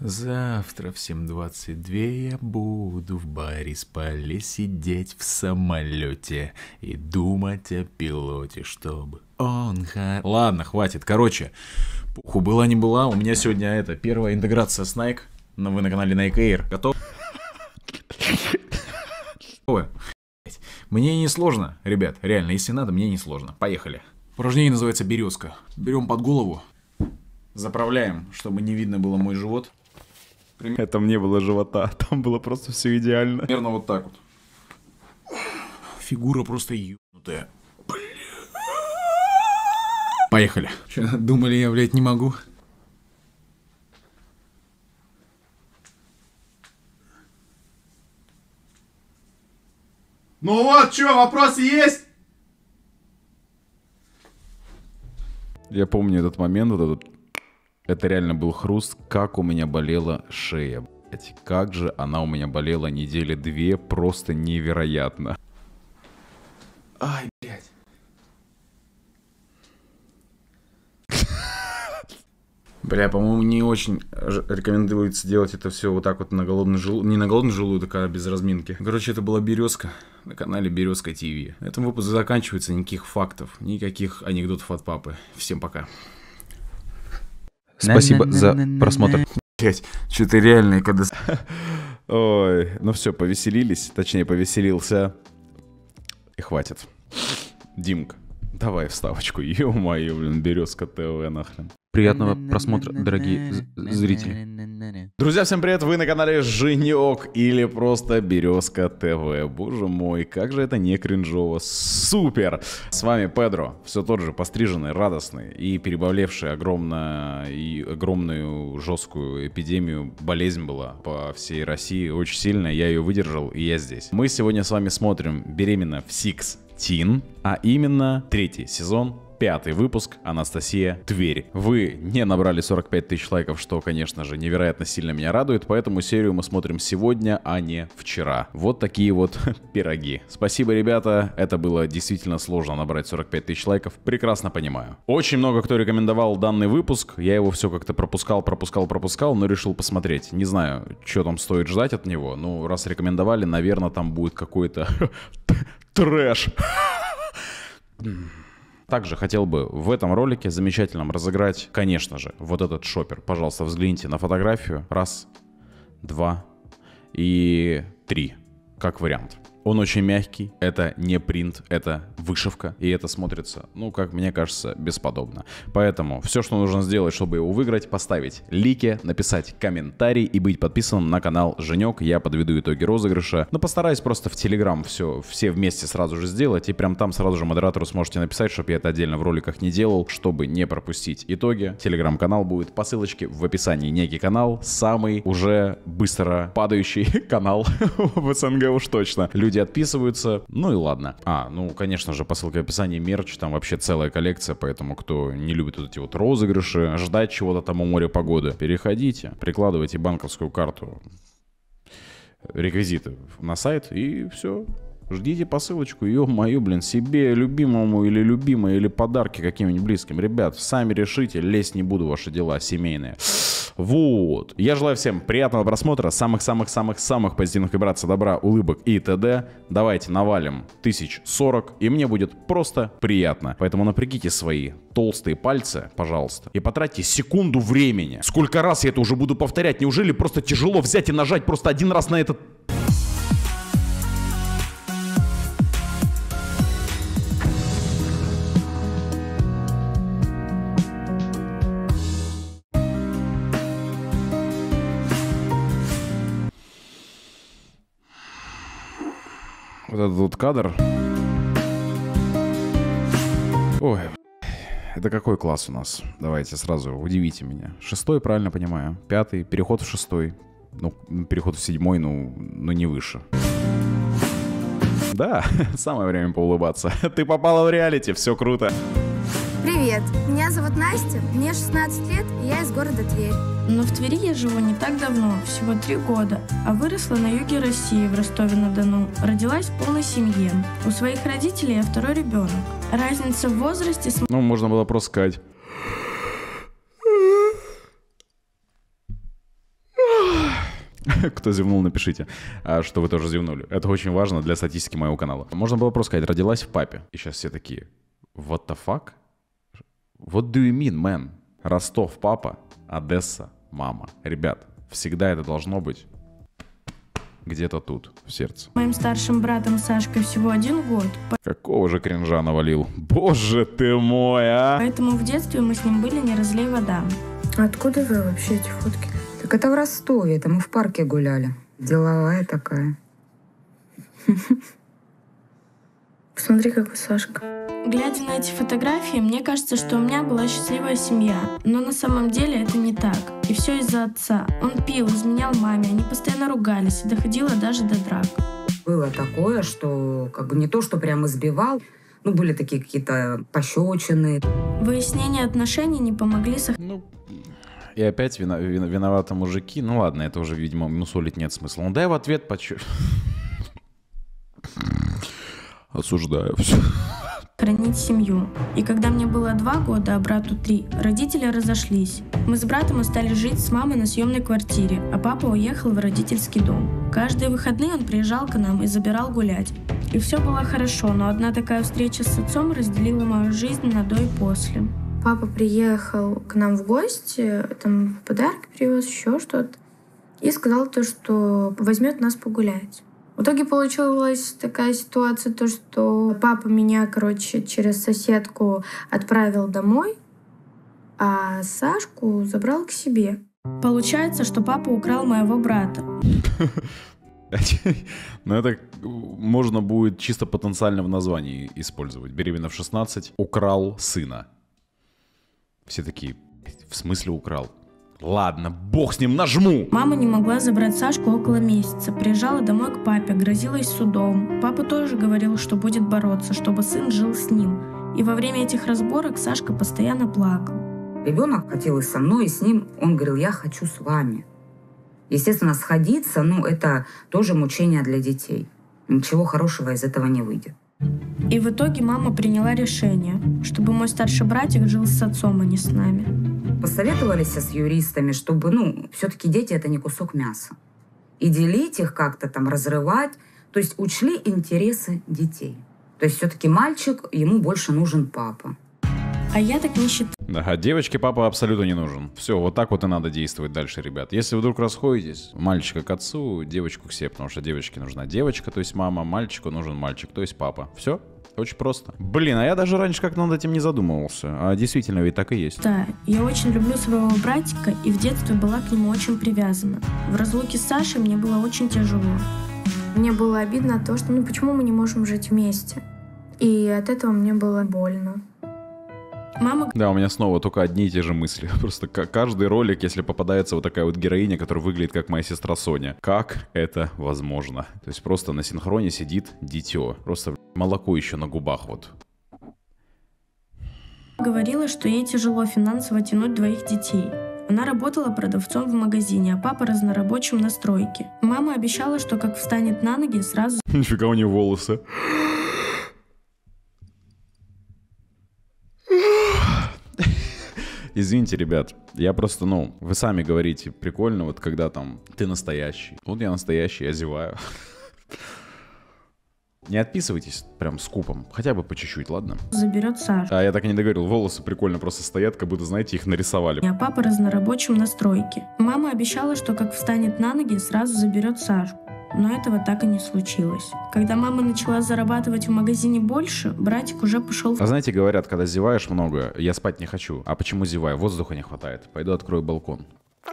Завтра в 7:22 я буду в Борисполе сидеть в самолете и думать о пилоте, чтобы он... Ладно, хватит. Короче, пуху была не была. У меня сегодня первая интеграция с Nike. Вы на канале Nike Air. Готов? Мне не сложно, ребят. Реально, если надо, мне не сложно. Поехали. Упражнение называется березка. Берем под голову. Заправляем, чтобы не видно было мой живот. Там не было живота, там было просто все идеально. Примерно вот так вот. Фигура просто ебнутая. Поехали. Че, думали, я, блядь, не могу? Ну вот, что, вопросы есть? Я помню этот момент, вот этот. Это реально был хруст, как у меня болела шея, блять. Как же она у меня болела недели 2, просто невероятно. Ай, блядь. Бля, по-моему, не очень рекомендуется делать это все вот так вот на голодный желудок. Не на голодный желудок, а без разминки. Короче, это была Березка на канале Березка ТВ. На этом выпуск заканчивается, никаких фактов, никаких анекдотов от папы. Всем пока. Спасибо за просмотр. Блять, что-то реальное, когда... Ой, ну все, повеселились, точнее повеселился. И хватит. Димка, давай вставочку. Ё-моё, блин, Березка ТВ нахрен. Приятного просмотра, дорогие зрители. Друзья, всем привет, вы на канале Женек или просто Березка ТВ. Боже мой, как же это не кринжово. Супер! С вами Педро, все тот же постриженный, радостный и переболевший огромную жесткую эпидемию. Болезнь была по всей России очень сильно, я ее выдержал и я здесь. Мы сегодня с вами смотрим «Беременна в Sixteen», а именно 3-й сезон. 5-й выпуск, Анастасия, Тверь. Вы не набрали 45 тысяч лайков, что, конечно же, невероятно сильно меня радует, поэтому серию мы смотрим сегодня, а не вчера. Вот такие вот пироги. Спасибо, ребята, это было действительно сложно набрать 45 тысяч лайков, прекрасно понимаю. Очень много кто рекомендовал данный выпуск, я его все как-то пропускал, но решил посмотреть. Не знаю, что там стоит ждать от него, ну, раз рекомендовали, наверное, там будет какой-то трэш. Также хотел бы в этом ролике замечательном разыграть, конечно же, вот этот шопер. Пожалуйста, взгляните на фотографию. 1, 2 и 3, как вариант. Он очень мягкий, это не принт, это вышивка, и это смотрится, ну, как мне кажется, бесподобно. Поэтому все, что нужно сделать, чтобы его выиграть, поставить лайки, написать комментарий и быть подписанным на канал Женек. Я подведу итоги розыгрыша, но постараюсь просто в Телеграм все вместе сразу же сделать, и прям там сразу же модератору сможете написать, чтобы я это отдельно в роликах не делал, чтобы не пропустить итоги. Телеграм-канал будет по ссылочке в описании. Некий канал, самый уже быстро падающий канал в СНГ уж точно. Люди отписываются, ну и ладно. Ну, конечно же, по ссылке в описании мерч, там вообще целая коллекция, поэтому кто не любит вот эти вот розыгрыши, ждать чего-то там у моря погоды, переходите, прикладывайте банковскую карту, реквизиты на сайт и все. Ждите посылочку, ё-моё, блин, себе, любимому или любимой, или подарки каким-нибудь близким. Ребят, сами решите, лезть не буду в ваши дела семейные. Вот. Я желаю всем приятного просмотра, самых-самых-самых-самых позитивных вибраций, добра, улыбок и т.д. Давайте навалим 1040, и мне будет просто приятно. Поэтому напрягите свои толстые пальцы, пожалуйста, и потратьте секунду времени. Сколько раз я это уже буду повторять? Неужели просто тяжело взять и нажать просто один раз на этот... Вот этот вот кадр. Ой, это какой класс у нас? Давайте сразу, удивите меня. 6-й, правильно понимаю. 5-й, переход в 6-й. Ну, переход в 7-й, ну не выше. Да, самое время поулыбаться. Ты попала в реалити, все круто. Привет, меня зовут Настя, мне 16 лет, и я из города Тверь. Но в Твери я живу не так давно, всего 3 года, а выросла на юге России, в Ростове-на-Дону. Родилась в полной семье. У своих родителей я второй ребенок. Разница в возрасте... Ну, можно было просто сказать. Кто зевнул, напишите, что вы тоже зевнули. Это очень важно для статистики моего канала. Можно было просто сказать, родилась в папе. И сейчас все такие, what the fuck? What do you mean, man? Ростов папа, Одесса мама. Ребят, всегда это должно быть где-то тут, в сердце. Моим старшим братом Сашкой всего 1 год. Какого же кринжа навалил? Боже ты мой, а! Поэтому в детстве мы с ним были не разлей вода. Откуда вы вообще эти фотки? Так это в Ростове, это мы в парке гуляли. Деловая такая. Посмотри, какой Сашка. Глядя на эти фотографии, мне кажется, что у меня была счастливая семья. Но на самом деле это не так. И все из-за отца. Он пил, изменял маме, они постоянно ругались, и доходило даже до драк. Было такое, что как бы не то, что прям избивал, ну, были такие какие-то пощечины. Выяснение отношений не помогли Ну, и опять виноваты мужики. Ну ладно, это уже, видимо, мусолить нет смысла. Ну дай в ответ осуждаю все. хранить семью. И когда мне было 2 года, а брату 3, родители разошлись. Мы с братом остались жить с мамой на съемной квартире, а папа уехал в родительский дом. Каждые выходные он приезжал к нам и забирал гулять. И все было хорошо, но одна такая встреча с отцом разделила мою жизнь на до и после. Папа приехал к нам в гости, там подарки привез, еще что-то. И сказал то, что возьмет нас погулять. В итоге получилась такая ситуация, то, что папа меня, через соседку отправил домой, а Сашку забрал к себе. Получается, что папа украл моего брата. Но это можно будет чисто потенциально в названии использовать. Беременна в 16, украл сына. Все такие, в смысле украл? Ладно, бог с ним, нажму! Мама не могла забрать Сашку около месяца. Приезжала домой к папе, грозилась судом. Папа тоже говорил, что будет бороться, чтобы сын жил с ним. И во время этих разборок Сашка постоянно плакал. Ребенок хотел и со мной, и с ним. Он говорил, я хочу с вами. Естественно, сходиться, это тоже мучение для детей. Ничего хорошего из этого не выйдет. И в итоге мама приняла решение, чтобы мой старший братик жил с отцом, а не с нами. Посоветовались с юристами, чтобы, все-таки дети — это не кусок мяса. И делить их как-то там, разрывать. То есть учли интересы детей. То есть все-таки мальчик, ему больше нужен папа. А я так не считаю. Да, девочке папа абсолютно не нужен. Все, вот так вот и надо действовать дальше, ребят. Если вдруг расходитесь, мальчика к отцу, девочку к себе, потому что девочке нужна девочка, то есть мама, мальчику нужен мальчик, то есть папа. Все? Очень просто. Блин, а я даже раньше как-то над этим не задумывался. А действительно, ведь так и есть. Да, я очень люблю своего братика и в детстве была к нему очень привязана. В разлуке с Сашей мне было очень тяжело. Мне было обидно то, что почему мы не можем жить вместе. И от этого мне было больно. Мама... Да, у меня снова только одни и те же мысли. Просто каждый ролик, если попадается вот такая вот героиня, которая выглядит как моя сестра Соня. Как это возможно? То есть просто на синхроне сидит дитё. Просто молоко еще на губах вот. Говорила, что ей тяжело финансово тянуть 2 детей. Она работала продавцом в магазине, а папа разнорабочим на стройке. Мама обещала, что как встанет на ноги, сразу... Нифига у нее волосы. Извините, ребят, я просто, вы сами говорите, прикольно, вот когда там ты настоящий. Вот я настоящий, я зеваю. Не отписывайтесь прям скупом, хотя бы по чуть-чуть, ладно? Заберет Сашу. А я так и не договорил, волосы прикольно просто стоят, как будто, знаете, их нарисовали. А папа разнорабочим на стройке. Мама обещала, что как встанет на ноги, сразу заберет Сашку. Но этого так и не случилось. Когда мама начала зарабатывать в магазине больше, братик уже пошел... А знаете, говорят, когда зеваешь много, я спать не хочу. А почему зеваю? Воздуха не хватает. Пойду открою балкон.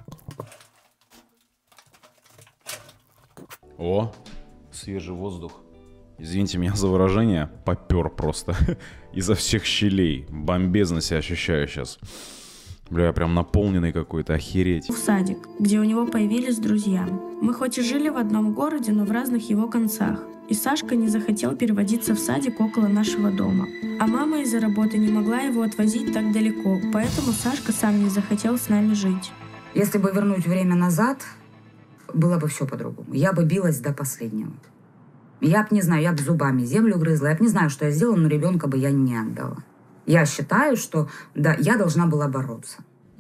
О, свежий воздух. Извините меня за выражение, попер просто. Изо всех щелей. Бомбезно себя ощущаю сейчас. Бля, я прям наполненный какой-то, охереть. В садик, где у него появились друзья. Мы хоть и жили в одном городе, но в разных его концах. И Сашка не захотел переводиться в садик около нашего дома. А мама из-за работы не могла его отвозить так далеко, поэтому Сашка сам не захотел с нами жить. Если бы вернуть время назад, было бы все по-другому. Я бы билась до последнего. Я бы, не знаю, я бы зубами землю грызла. Я бы не знаю, что я сделала, но ребенка бы я не отдала. Я считаю, что да, я должна была бороться.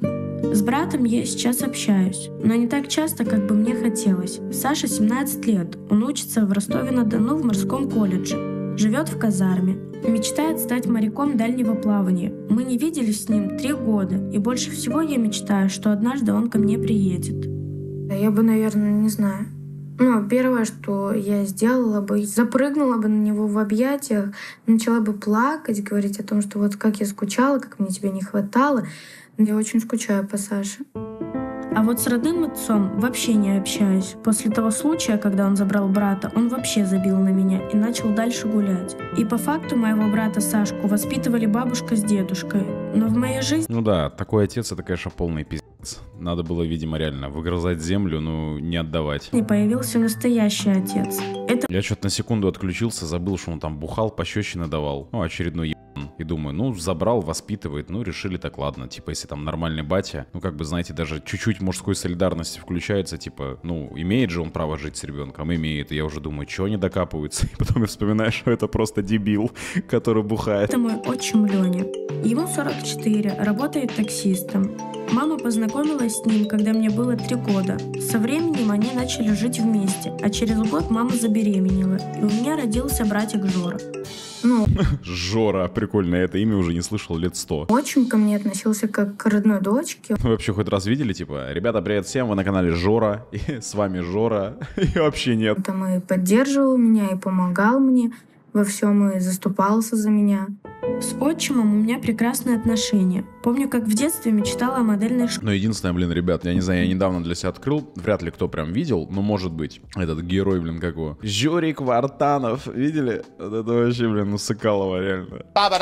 С братом я сейчас общаюсь, но не так часто, как бы мне хотелось. Саше 17 лет, он учится в Ростове-на-Дону в морском колледже, живет в казарме, мечтает стать моряком дальнего плавания. Мы не виделись с ним 3 года, и больше всего я мечтаю, что однажды он ко мне приедет. Я бы, наверное, не знаю. Первое, что я сделала бы, запрыгнула бы на него в объятиях, начала бы плакать, говорить о том, что вот как я скучала, как мне тебя не хватало. Я очень скучаю по Саше. А вот с родным отцом вообще не общаюсь. После того случая, когда он забрал брата, он вообще забил на меня и начал дальше гулять. И по факту моего брата Сашку воспитывали бабушка с дедушкой. Но в моей жизни... Ну да, такой отец — это, конечно, полный пиздец. Надо было, видимо, реально выгрызать землю, не отдавать. не появился настоящий отец. Я что-то на секунду отключился, забыл, что он там бухал, пощечины давал. Очередной ебан. И думаю, забрал, воспитывает, решили так, ладно. Типа, если там нормальный батя, знаете, даже чуть-чуть мужской солидарности включается, типа, имеет же он право жить с ребенком? Имеет. И я уже думаю, чего они докапываются? И потом я вспоминаю, что это просто дебил, который бухает. Это мой отчим Леня. Ему 44, работает таксистом. Мама познакомилась с ним, когда мне было 3 года. Со временем они начали жить вместе, а через год мама забеременела, и у меня родился братик Жора. Жора, прикольно, это имя уже не слышал лет 100. Отчим ко мне относился как к родной дочке. Вы вообще хоть раз видели, типа, ребята, привет всем, вы на канале Жора, и с вами Жора, и вообще нет. Там и поддерживал меня, и помогал мне во всем, и заступался за меня. С отчимом у меня прекрасные отношения. Помню, как в детстве мечтала о модельной школе. Но единственное, ребят, я не знаю, я недавно для себя открыл, вряд ли кто прям видел, но может быть, этот герой, как его, Жорик Вартанов, видели? Вот это вообще, Сыкалова, реально.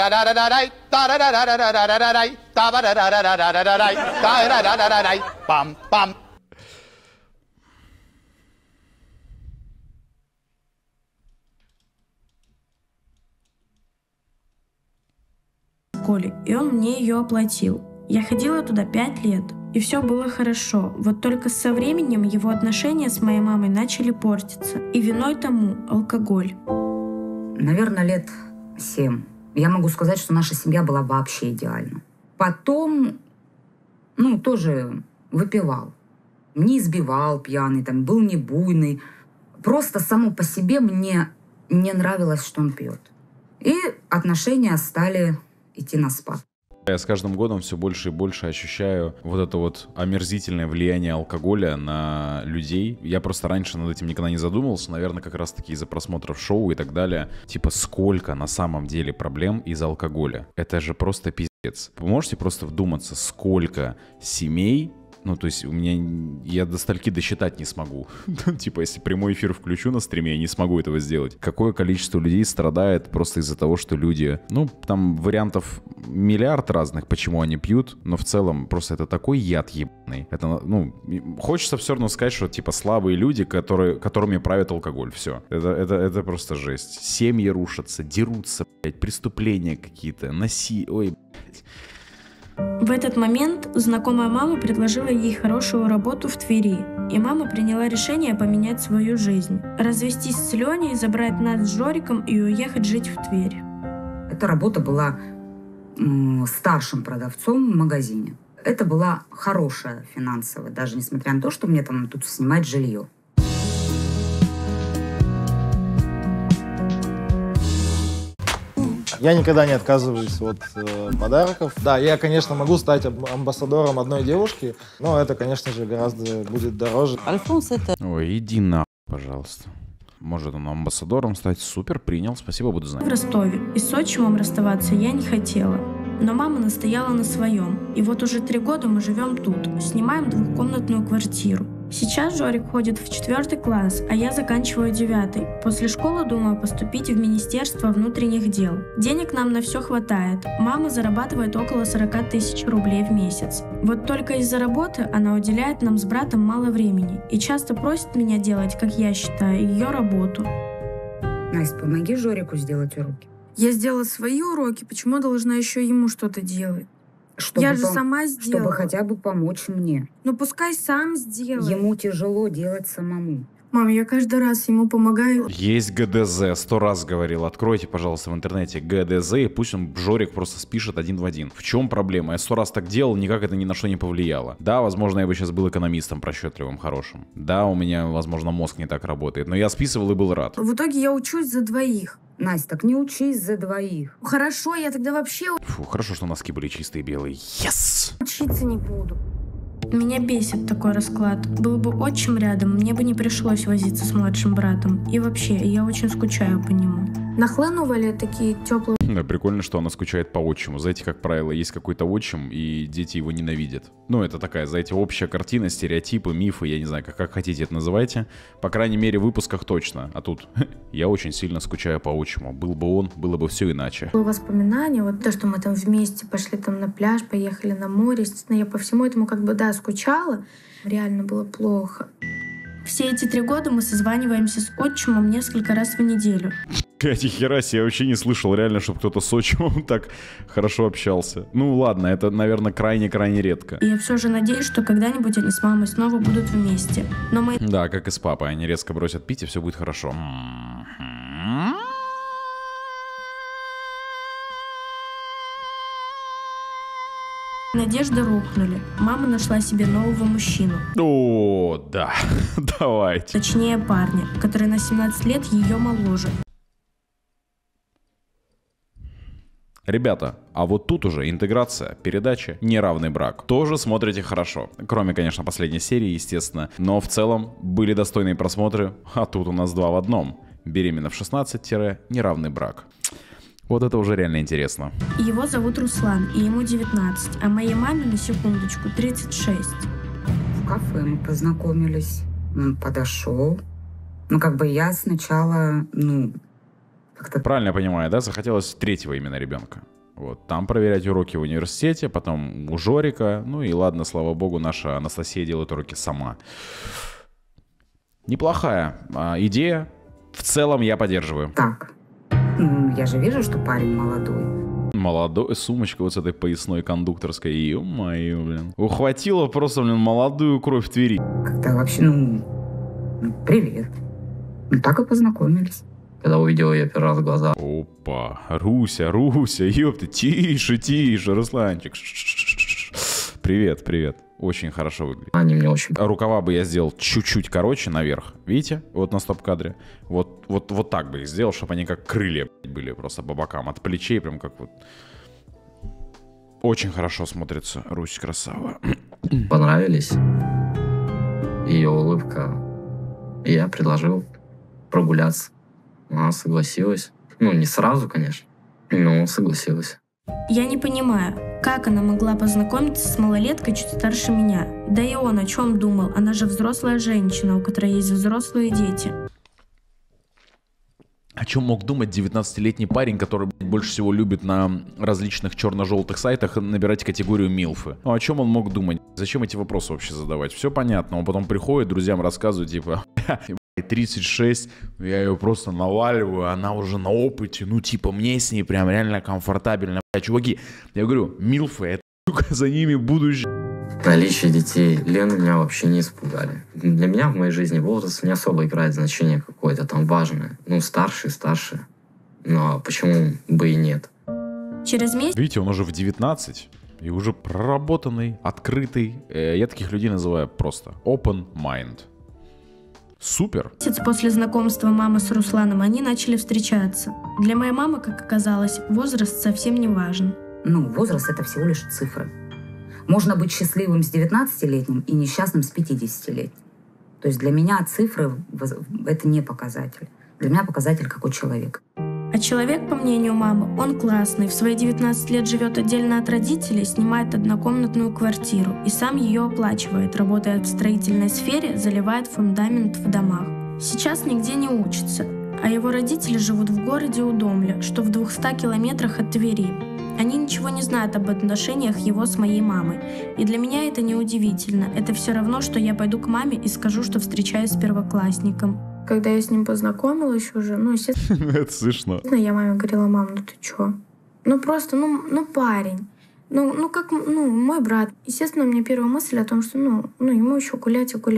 И он мне ее оплатил. Я ходила туда 5 лет, и все было хорошо. Вот только со временем его отношения с моей мамой начали портиться. И виной тому алкоголь. Наверное, лет 7. Я могу сказать, что наша семья была вообще идеальна. Потом, тоже выпивал. Не избивал пьяный, был не буйный. Просто само по себе мне не нравилось, что он пьет. И отношения стали идти на спад. Я с каждым годом все больше и больше ощущаю вот это вот омерзительное влияние алкоголя на людей. Я просто раньше над этим никогда не задумывался, наверное, как раз-таки из-за просмотров шоу и так далее. Типа, сколько на самом деле проблем из-за алкоголя? Это же просто пиздец. Вы можете просто вдуматься, сколько семей... то есть я до стольки досчитать не смогу. Типа, если прямой эфир включу на стриме, я не смогу этого сделать. Какое количество людей страдает просто из-за того, что люди... там вариантов миллиард разных, почему они пьют, но в целом просто это такой яд ебаный. Это, хочется все равно сказать, что типа слабые люди, которыми правит алкоголь. Все. Это просто жесть. Семьи рушатся, дерутся, блядь, преступления какие-то, Ой, блядь. В этот момент знакомая мама предложила ей хорошую работу в Твери, и мама приняла решение поменять свою жизнь, развестись с Леней, забрать нас с Жориком и уехать жить в Тверь. Эта работа была старшим продавцом в магазине. Это была хорошая финансовая, даже несмотря на то, что мне там тут снимать жилье. Я никогда не отказываюсь от подарков. Да, я, конечно, могу стать амбассадором одной девушки, но это, конечно же, гораздо будет дороже. Альфонс это... Ой, иди нахуй, пожалуйста. Может он амбассадором стать? Супер, принял, спасибо, буду знать. В Ростове. И с отчимом расставаться я не хотела. Но мама настояла на своем. И вот уже 3 года мы живем тут. Снимаем 2-комнатную квартиру. Сейчас Жорик ходит в 4 класс, а я заканчиваю 9. После школы думаю поступить в Министерство внутренних дел. Денег нам на все хватает. Мама зарабатывает около 40 тысяч рублей в месяц. Вот только из-за работы она уделяет нам с братом мало времени и часто просит меня делать, как я считаю, ее работу. Настя, помоги Жорику сделать уроки. Я сделала свои уроки, почему должна еще ему что-то делать? Я же сама сделала. Чтобы хотя бы помочь мне. Ну пускай сам сделает. Ему тяжело делать самому. Мам, я каждый раз ему помогаю. Есть ГДЗ, 100 раз говорил. Откройте, пожалуйста, в интернете ГДЗ, и пусть он, Жорик, просто спишет один в один. В чем проблема? Я 100 раз так делал, никак это ни на что не повлияло. Да, возможно, я бы сейчас был экономистом просчетливым, хорошим. Да, у меня, возможно, мозг не так работает, но я списывал и был рад. В итоге я учусь за двоих. Настя, так не учись за двоих. Хорошо, я тогда вообще Фу, хорошо, что носки были чистые белые. Yes! учиться не буду. Меня бесит такой расклад. Был бы отчим рядом, мне бы не пришлось возиться с младшим братом. И вообще, я очень скучаю по нему. Нахлынували такие теплые. Да, прикольно, что она скучает по отчиму. Знаете, как правило, есть какой-то отчим, и дети его ненавидят. Ну, это такая, знаете, общая картина, стереотипы, мифы, я не знаю, как хотите это называйте. По крайней мере, в выпусках точно. А тут я очень сильно скучаю по отчиму. Был бы он, было бы все иначе. Воспоминания, вот то, что мы там вместе пошли там на пляж, поехали на море. Естественно, я по всему этому как бы, да, скучала. Реально было плохо. Все эти 3 года мы созваниваемся с отчимом несколько раз в неделю. Эти хераси, я вообще не слышал реально, чтобы кто-то с отчимом так хорошо общался. Ну ладно, это, наверное, крайне-крайне редко. И я все же надеюсь, что когда-нибудь они с мамой снова будут вместе. Но мои Да, как и с папой, они резко бросят пить, и все будет хорошо. надежды рухнули. Мама нашла себе нового мужчину. О, да, давайте. Точнее, парня, который на 17 лет ее моложе. Ребята, а вот тут уже интеграция, передача, неравный брак. Тоже смотрите хорошо. Кроме, конечно, последней серии, естественно. Но в целом были достойные просмотры, а тут у нас 2 в 1. Беременна в 16 – неравный брак. Вот это уже реально интересно. Его зовут Руслан, и ему 19, а моей маме, на секундочку, 36. В кафе мы познакомились. Он подошел. Ну, как бы я сначала, как-то... Правильно я понимаю, да? Захотелось 3-го именно ребенка. Вот, там проверять уроки в университете, потом у Жорика. Ну и ладно, слава богу, наша Анастасия делает уроки сама. Неплохая идея. В целом я поддерживаю. Так, я же вижу, что парень молодой. Молодой, сумочка вот с этой поясной кондукторской. Ё-моё, блин. Ухватила просто, блин, молодую кровь в Твери. Как-то вообще, привет. Так и познакомились. Когда увидел ее первый раз в глаза. Опа, Руся, ёпта, тише, Русланчик. Привет. Очень хорошо выглядит. Они мне очень... Рукава бы я сделал чуть-чуть короче наверх. Видите? Вот на стоп-кадре. Вот так бы их сделал, чтобы они как крылья были просто по бокам. От плечей прям как вот... Очень хорошо смотрится. Русь, красава. Понравились. Ее улыбка. И я предложил прогуляться. Она согласилась. Не сразу, конечно, но согласилась. Я не понимаю, как она могла познакомиться с малолеткой чуть старше меня. Да и он о чем думал? Она же взрослая женщина, у которой есть взрослые дети. О чем мог думать 19-летний парень, который больше всего любит на различных черно-желтых сайтах набирать категорию милфы? Ну, о чем он мог думать? Зачем эти вопросы вообще задавать? Все понятно. Он потом приходит, друзьям рассказывает, типа... 36, я ее просто наваливаю, она уже на опыте, мне с ней прям реально комфортабельно. Чуваки, я говорю, милфы, это, за ними будущее. Наличие детей Лены меня вообще не испугали. Для меня в моей жизни возраст не особо играет значение какое-то там важное. Старше. Но почему бы и нет? Через месяц... Видите, он уже в 19 и уже проработанный, открытый. Я таких людей называю просто open mind. Супер. Месяц после знакомства мамы с Русланом они начали встречаться. Для моей мамы, как оказалось, возраст совсем не важен. Возраст — это всего лишь цифры. Можно быть счастливым с 19-летним и несчастным с 50-летним. То есть для меня цифры — это не показатель. Для меня показатель какой человек. А человек, по мнению мамы, он классный, в свои 19 лет живет отдельно от родителей, снимает однокомнатную квартиру и сам ее оплачивает, работает в строительной сфере, заливает фундамент в домах. Сейчас нигде не учится, а его родители живут в городе Удомля, что в 200 километрах от Твери. Они ничего не знают об отношениях его с моей мамой. И для меня это не удивительно. Это все равно, что я пойду к маме и скажу, что встречаюсь с первоклассником. Когда я с ним познакомилась уже, естественно... Это смешно. Я маме говорила: мам, ты чё? Просто, парень. Мой брат. Естественно, у меня первая мысль о том, что, ему еще гулять и гулять.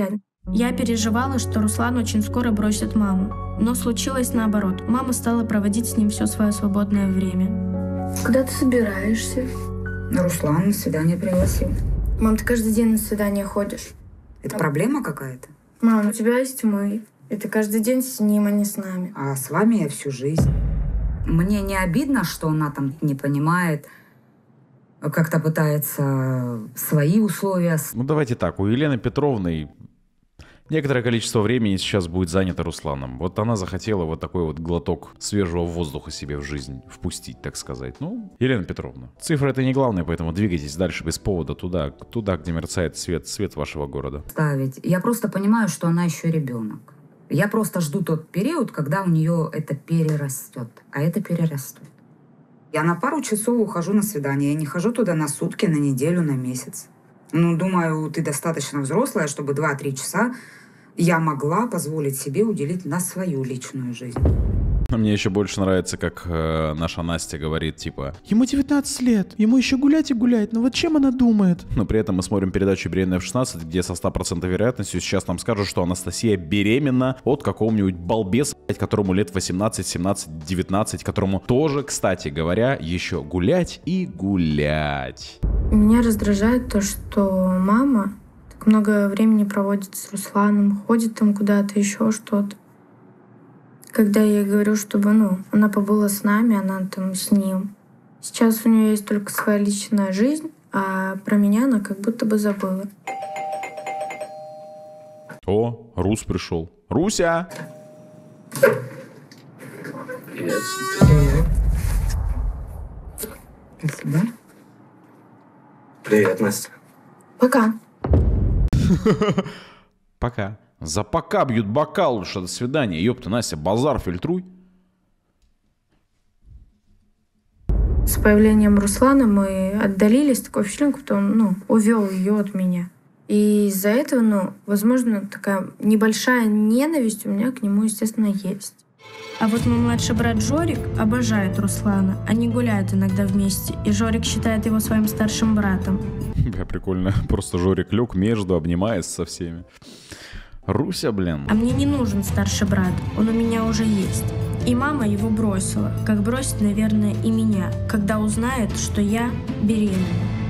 Я переживала, что Руслан очень скоро бросит маму. Но случилось наоборот. Мама стала проводить с ним все свое свободное время. Куда ты собираешься? Руслан на свидание пригласил. Мам, ты каждый день на свидание ходишь. Это проблема какая-то? Мам, у тебя есть мы. И ты каждый день с ним, а не с нами. А с вами я всю жизнь. Мне не обидно, что она там не понимает, как-то пытается свои условия. Ну, давайте так, у Елены Петровны некоторое количество времени сейчас будет занято Русланом. Вот она захотела вот такой вот глоток свежего воздуха себе в жизнь впустить, так сказать. Ну, Елена Петровна, цифра это не главное, поэтому двигайтесь дальше без повода туда, где мерцает свет вашего города. Ставить. Я просто понимаю, что она еще ребенок. Я просто жду тот период, когда у нее это перерастет. А это перерастет. Я на пару часов ухожу на свидание. Я не хожу туда на сутки, на неделю, на месяц. Ну, думаю, ты достаточно взрослая, чтобы 2-3 часа я могла позволить себе уделить на свою личную жизнь. Мне еще больше нравится, как наша Настя говорит, типа, ему 19 лет, ему еще гулять и гулять, но вот чем она думает? Но при этом мы смотрим передачу «Беременная в 16», где со 100% вероятностью сейчас нам скажут, что Анастасия беременна от какого-нибудь балбеса, которому лет 18, 17, 19, которому тоже, кстати говоря, еще гулять и гулять. Меня раздражает то, что мама так много времени проводит с Русланом, ходит там куда-то, еще что-то. Когда я ей говорю, чтобы, она побыла с нами, она там с ним. Сейчас у нее есть только своя личная жизнь, а про меня она как будто бы забыла. О, Рус пришел. Руся! Привет. Спасибо. Привет, Настя. Пока. Пока. За пока бьют бокал лучше, до свидания. Ёпта, Настя, базар фильтруй. С появлением Руслана мы отдалились, такое впечатление, что он, увел ее от меня. И из-за этого, возможно, такая небольшая ненависть у меня к нему, естественно, есть. А вот мой младший брат Жорик обожает Руслана. Они гуляют иногда вместе, и Жорик считает его своим старшим братом. Бля, прикольно. Просто Жорик лег между, обнимается со всеми. Руся, блин. А мне не нужен старший брат, он у меня уже есть. И мама его бросила, как бросит, наверное, и меня, когда узнает, что я беременна.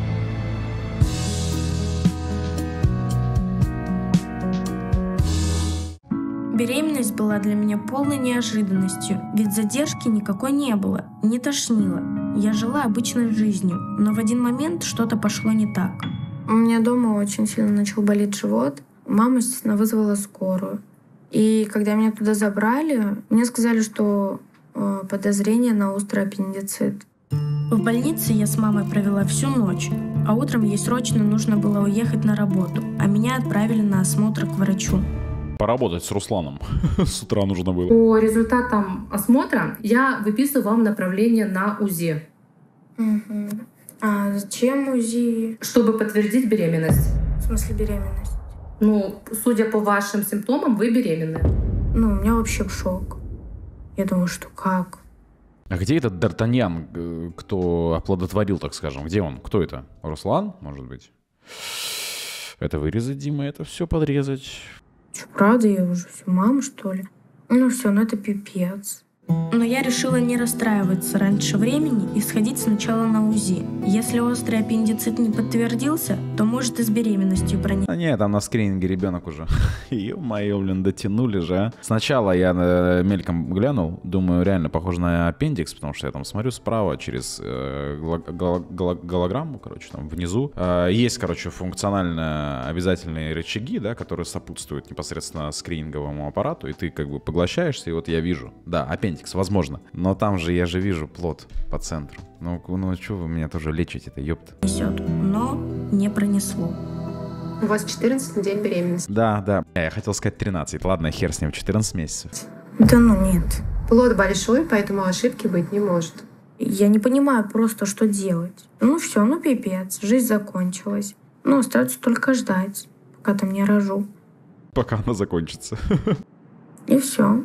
Беременность была для меня полной неожиданностью, ведь задержки никакой не было, не тошнило. Я жила обычной жизнью, но в один момент что-то пошло не так. У меня дома очень сильно начал болеть живот. Мама, естественно, вызвала скорую. И когда меня туда забрали, мне сказали, что подозрение на острый аппендицит. В больнице я с мамой провела всю ночь, а утром ей срочно нужно было уехать на работу, а меня отправили на осмотр к врачу. Поработать с Русланом с утра нужно было. По результатам осмотра я выписываю вам направление на УЗИ. Угу. А зачем УЗИ? Чтобы подтвердить беременность. В смысле беременность? Судя по вашим симптомам, вы беременны. У меня вообще шок. Я думаю, что как? А где этот Д'Артаньян, кто оплодотворил, так скажем? Где он? Кто это? Руслан, может быть? Это вырезать, Дима, это все подрезать. Что, правда, я уже все мама, что ли? Все, это пипец. Но я решила не расстраиваться раньше времени и сходить сначала на УЗИ. Если острый аппендицит не подтвердился, то может и с беременностью проникнуть. А нет, там на скрининге ребенок уже. Ё-моё, блин, дотянули же, а. Сначала я мельком глянул, думаю, реально похоже на аппендикс, потому что я там смотрю справа через голограмму, там внизу. Есть, функционально обязательные рычаги, да, которые сопутствуют непосредственно скрининговому аппарату, и ты как бы поглощаешься, и вот я вижу, да, аппендикс, возможно. Но там же я же вижу плод по центру. Ну что вы меня тоже лечите-то, ёпта. Несет, но не пронесло. У вас 14 день беременности. Да. Я хотел сказать 13. Ладно, хер с ним, 14 месяцев. Да нет. Плод большой, поэтому ошибки быть не может. Я не понимаю просто, что делать. Все, пипец. Жизнь закончилась. Остается только ждать, пока там не рожу. Пока она закончится. И все.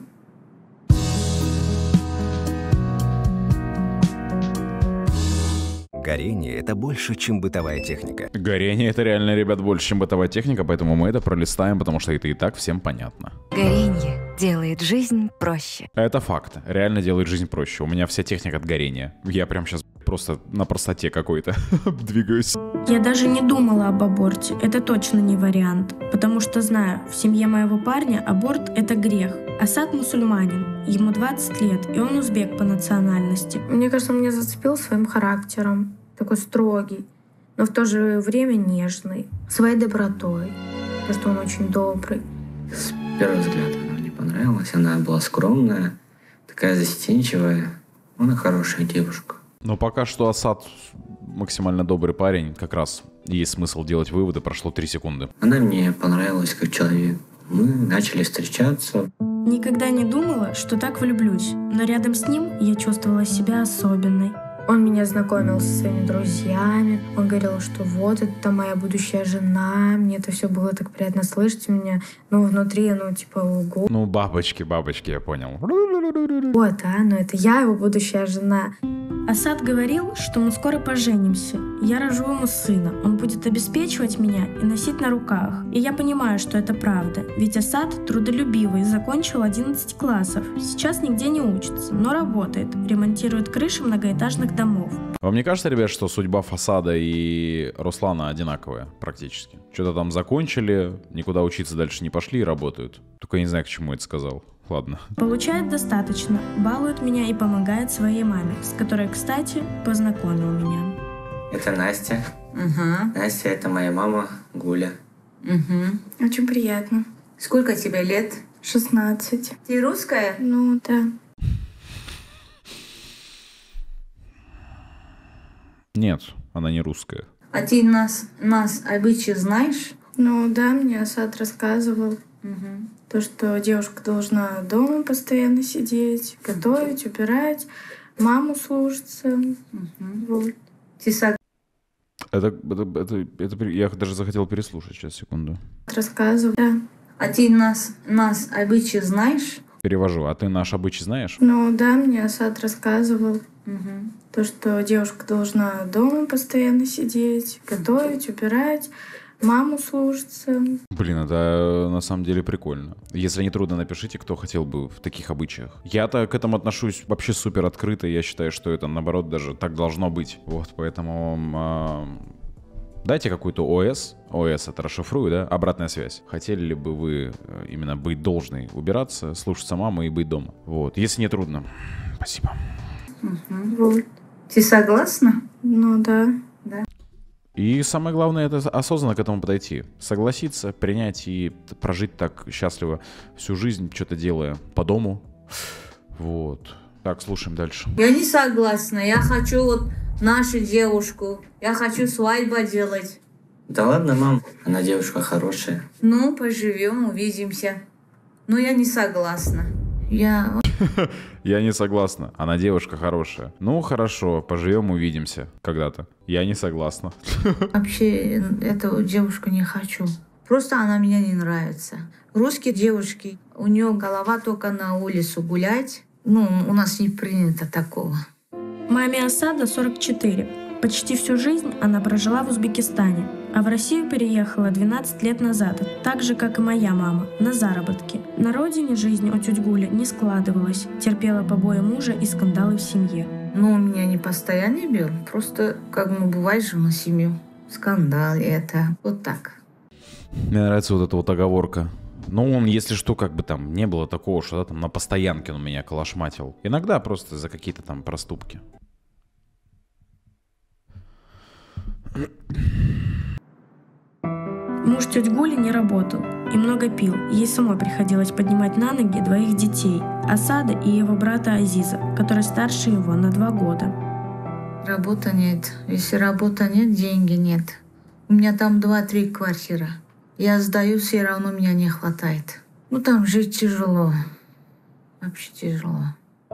Горение – это больше, чем бытовая техника. Горение — это реально, ребят, больше, чем бытовая техника, поэтому мы это пролистаем, потому что это и так всем понятно. Горение делает жизнь проще. Это факт. Реально делает жизнь проще. У меня вся техника от горения. Я прям сейчас просто на простоте какой-то двигаюсь. Я даже не думала об аборте. Это точно не вариант. Потому что знаю, в семье моего парня аборт — это грех. Асад мусульманин. Ему 20 лет, и он узбек по национальности. Мне кажется, он меня зацепил своим характером. Такой строгий, но в то же время нежный. Своей добротой. Потому что он очень добрый. С первого взгляда она мне понравилась. Она была скромная, такая застенчивая. Она хорошая девушка. Но пока что Асад максимально добрый парень. Как раз есть смысл делать выводы. Прошло 3 секунды. Она мне понравилась как человек. Мы начали встречаться. Никогда не думала, что так влюблюсь, но рядом с ним я чувствовала себя особенной. Он меня знакомил со своими друзьями. Он говорил, что вот, это моя будущая жена. Мне это все было так приятно слышать. Меня, внутри, типа, ого. Бабочки, я понял. Вот, это я его будущая жена. Асад говорил, что мы скоро поженимся. Я рожу ему сына. Он будет обеспечивать меня и носить на руках. И я понимаю, что это правда. Ведь Асад трудолюбивый, закончил 11 классов. Сейчас нигде не учится, но работает. Ремонтирует крыши многоэтажных домов. Вам не кажется, ребят, что судьба Фасада и Руслана одинаковая практически? Что-то там закончили, никуда учиться дальше не пошли и работают. Только я не знаю, к чему это сказал. Ладно. Получает достаточно, балует меня и помогает своей маме, с которой, кстати, познакомил меня. Это Настя. Угу. Настя — это моя мама Гуля. Угу. Очень приятно. Сколько тебе лет? 16. Ты русская? Да. Нет, она не русская. А ты нас обычаи знаешь? Да, мне Асад рассказывал. Угу. То, что девушка должна дома постоянно сидеть, готовить, убирать, маму слушаться. Вот. Это я даже захотел переслушать. Сейчас, секунду. Рассказывал, да. А ты нас обычаи знаешь? Перевожу. А ты наш обычай знаешь? Да, мне Асад рассказывал. Угу. То, что девушка должна дома постоянно сидеть, готовить, убирать, маму слушаться. Блин, это на самом деле прикольно. Если не трудно, напишите, кто хотел бы в таких обычаях. Я-то к этому отношусь вообще супер открыто. Я считаю, что это, наоборот, даже так должно быть. Вот, поэтому дайте какую-то ОС. ОС это расшифрую, да? Обратная связь. Хотели ли бы вы именно быть должной убираться, слушаться мамы и быть дома? Вот, если не трудно. Спасибо. Угу. Вот. Ты согласна? Да. И самое главное — это осознанно к этому подойти. Согласиться, принять и прожить так счастливо всю жизнь, что-то делая по дому. Вот. Так, слушаем дальше. Я не согласна. Я хочу нашу девушку. Я хочу свадьбу делать. Да ладно, мам. Она девушка хорошая. Поживем, увидимся. Я не согласна. Я не согласна. Она девушка хорошая. Хорошо, поживем, увидимся когда-то. Я не согласна. Вообще, эту девушку не хочу. Просто она мне не нравится. Русские девушки, у нее голова только на улицу гулять. У нас не принято такого. Маме Асада 44. Почти всю жизнь она прожила в Узбекистане, а в Россию переехала 12 лет назад, так же, как и моя мама, на заработки. На родине жизнь у тёти Гули не складывалась, терпела побои мужа и скандалы в семье. У меня не постоянный бил, просто бывает же на семью. Скандал это, вот так. Мне нравится вот эта вот оговорка. Если что, там не было такого, что там на постоянке он меня калашматил. Иногда просто за какие-то там проступки. Муж тети Гули не работал и много пил. Ей самой приходилось поднимать на ноги 2 детей – Асада и его брата Азиза, который старше его на 2 года. Работы нет. Если работы нет, деньги нет. У меня там 2-3 квартиры. Я сдаю, все равно меня не хватает. Там жить тяжело. Вообще тяжело.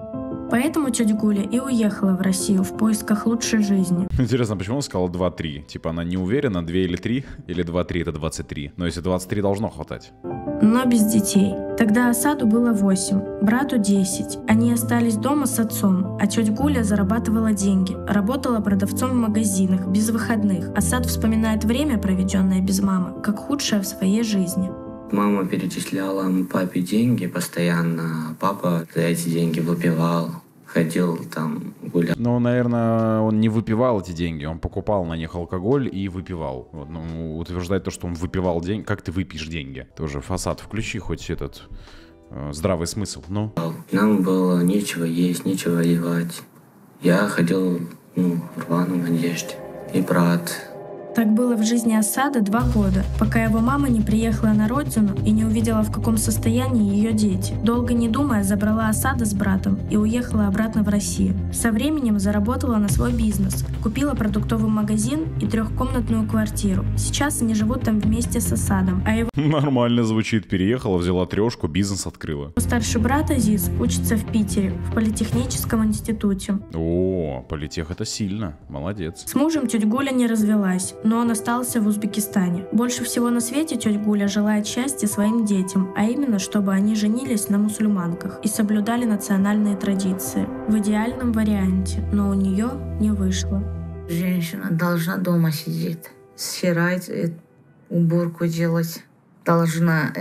Поэтому тетя Гуля и уехала в Россию в поисках лучшей жизни. Интересно, почему он сказал 2-3? Типа она не уверена, 2 или 3? Или 2-3 это 23? Но если 23 должно хватать. Но без детей. Тогда Асаду было 8, брату 10. Они остались дома с отцом, а тетя Гуля зарабатывала деньги. Работала продавцом в магазинах, без выходных. Асад вспоминает время, проведенное без мамы, как худшее в своей жизни. Мама перечисляла папе деньги постоянно. Папа за эти деньги выпивал, ходил там гулял. Ну, наверное, он не выпивал эти деньги, он покупал на них алкоголь и выпивал. Вот, ну, утверждать то, что он выпивал деньги, как ты выпьешь деньги? Тоже фасад включи хоть этот здравый смысл, ну. Нам было нечего есть, нечего одевать. Я ходил в рваной одежде. И брат. Так было в жизни Асада 2 года, пока его мама не приехала на родину и не увидела, в каком состоянии ее дети. Долго не думая, забрала Асада с братом и уехала обратно в Россию. Со временем заработала на свой бизнес, купила продуктовый магазин и 3-комнатную квартиру. Сейчас они живут там вместе с Асадом, а его... Нормально звучит, переехала, взяла 3, бизнес открыла. Старший брат Азиз учится в Питере, в политехническом институте. О, политех это сильно, молодец. С мужем тетя Гуля не развелась, но он остался в Узбекистане. Больше всего на свете тетя Гуля желает счастья своим детям, а именно, чтобы они женились на мусульманках и соблюдали национальные традиции. В идеальном варианте, но у нее не вышло. Женщина должна дома сидеть, стирать, уборку делать, должна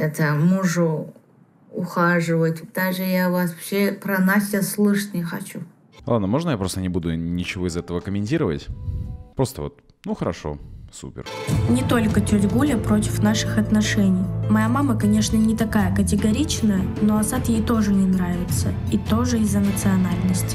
мужу ухаживать. Даже я вообще про Настю слышать не хочу. Ладно, можно я просто не буду ничего из этого комментировать? Просто вот, ну хорошо. Супер. Не только тетя Гуля против наших отношений. Моя мама, конечно, не такая категоричная, но Асад ей тоже не нравится. И тоже из-за национальности.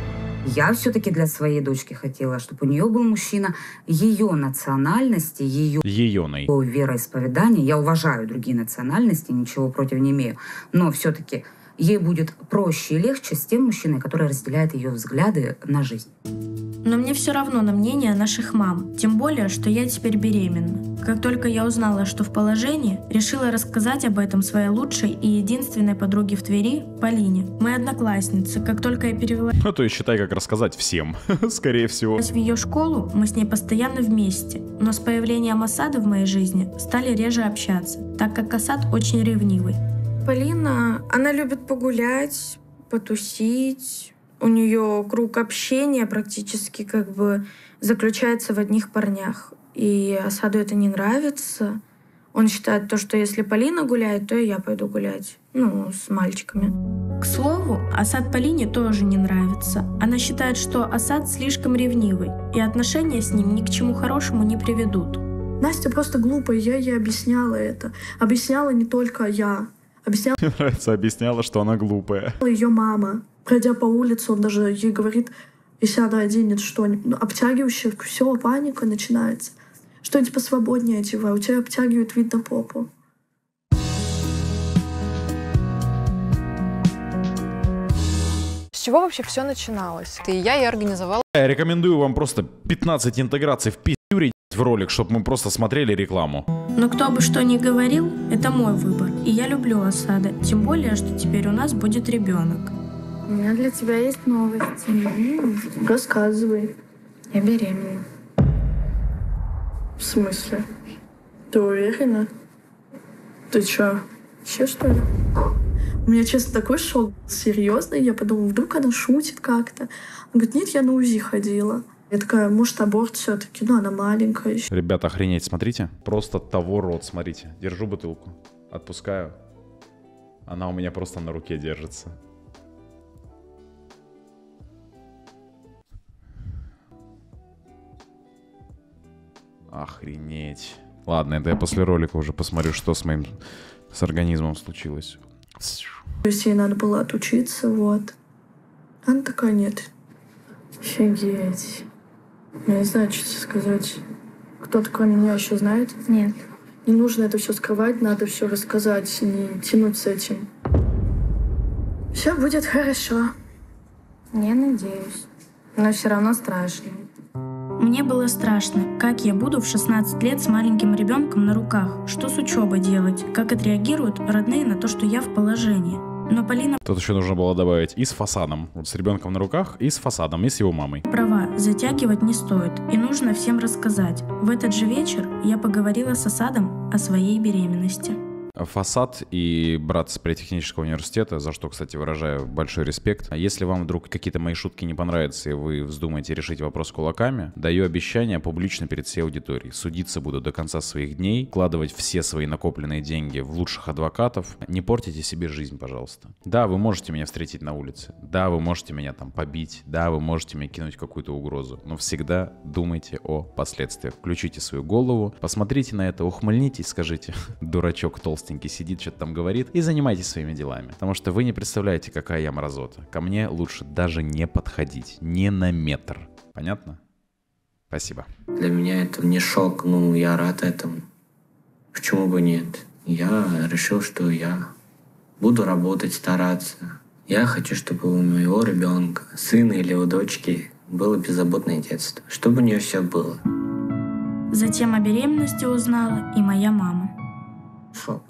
Я все-таки для своей дочки хотела, чтобы у нее был мужчина ее национальности, ее вероисповедания. Я уважаю другие национальности, ничего против не имею. Но все-таки ей будет проще и легче с тем мужчиной, который разделяет ее взгляды на жизнь. Но мне все равно на мнение наших мам, тем более, что я теперь беременна. Как только я узнала, что в положении, решила рассказать об этом своей лучшей и единственной подруге в Твери, Полине, моей однокласснице. Как только я перевела... Ну, то есть считай, как рассказать всем, скорее всего. В ее школу мы с ней постоянно вместе, но с появлением Асада в моей жизни стали реже общаться, так как Асад очень ревнивый. Полина, она любит погулять, потусить. У нее круг общения практически заключается в одних парнях. И Асаду это не нравится. Он считает то, что если Полина гуляет, то и я пойду гулять. С мальчиками. К слову, Асад Полине тоже не нравится. Она считает, что Асад слишком ревнивый, и отношения с ним ни к чему хорошему не приведут. Настя просто глупая, я ей объясняла это. Объясняла не только я. Мне нравится, объясняла, что она глупая. Ее мама. Пройдя по улице, он даже ей говорит, если она оденет что-нибудь обтягивающее, все, паника начинается. Что-нибудь посвободнее одевай, у тебя обтягивает, видно попу. С чего вообще все начиналось? Я организовала. Я рекомендую вам просто 15 интеграций в пиздюре в ролик, чтобы мы просто смотрели рекламу. Но кто бы что ни говорил, это мой выбор. И я люблю Асада, тем более, что теперь у нас будет ребенок. У меня для тебя есть новости. Рассказывай. Я беременна. В смысле? Ты уверена? Ты чё? Вообще, что ли? У меня, честно, такой шок серьезный. Я подумала, вдруг она шутит как-то. Она говорит, нет, я на УЗИ ходила. Я такая, может, аборт все-таки, она маленькая еще. Ребята, охренеть, смотрите. Просто того рот, смотрите. Держу бутылку, отпускаю. Она у меня просто на руке держится. Охренеть. Ладно, это я после ролика уже посмотрю, что с моим организмом случилось. То есть ей надо было отучиться, вот. Она такая, нет. Офигеть. Я не знаю, что сказать. Кто-то кроме меня еще знает? Нет. Не нужно это все скрывать, надо все рассказать, не тянуть с этим. Все будет хорошо. Я надеюсь. Но все равно страшно. Мне было страшно, как я буду в 16 лет с маленьким ребенком на руках, что с учебой делать, как отреагируют родные на то, что я в положении. Но Полина Тут еще нужно было добавить и с фасадом. Вот с ребенком на руках, и с фасадом, и с его мамой. права, затягивать не стоит, и нужно всем рассказать. В этот же вечер я поговорила с Асадом о своей беременности. Фасад и брат с политехнического университета, за что, кстати, выражаю большой респект. Если вам вдруг какие-то мои шутки не понравятся, и вы вздумаете решить вопрос кулаками, даю обещание публично перед всей аудиторией. Судиться буду до конца своих дней, вкладывать все свои накопленные деньги в лучших адвокатов. Не портите себе жизнь, пожалуйста. Да, вы можете меня встретить на улице. Да, вы можете меня там побить. Да, вы можете мне кинуть какую-то угрозу. Но всегда думайте о последствиях. Включите свою голову, посмотрите на это, ухмыльнитесь, скажите: дурачок толстый сидит, что-то там говорит, и занимайтесь своими делами. Потому что вы не представляете, какая я мразота. Ко мне лучше даже не подходить. Не на метр. Понятно? Спасибо. Для меня это не шок, я рад этому. Почему бы нет? Я решил, что я буду работать, стараться. Я хочу, чтобы у моего ребенка, сына или у дочки было беззаботное детство. Чтобы у нее все было. Затем о беременности узнала и моя мама. Шок.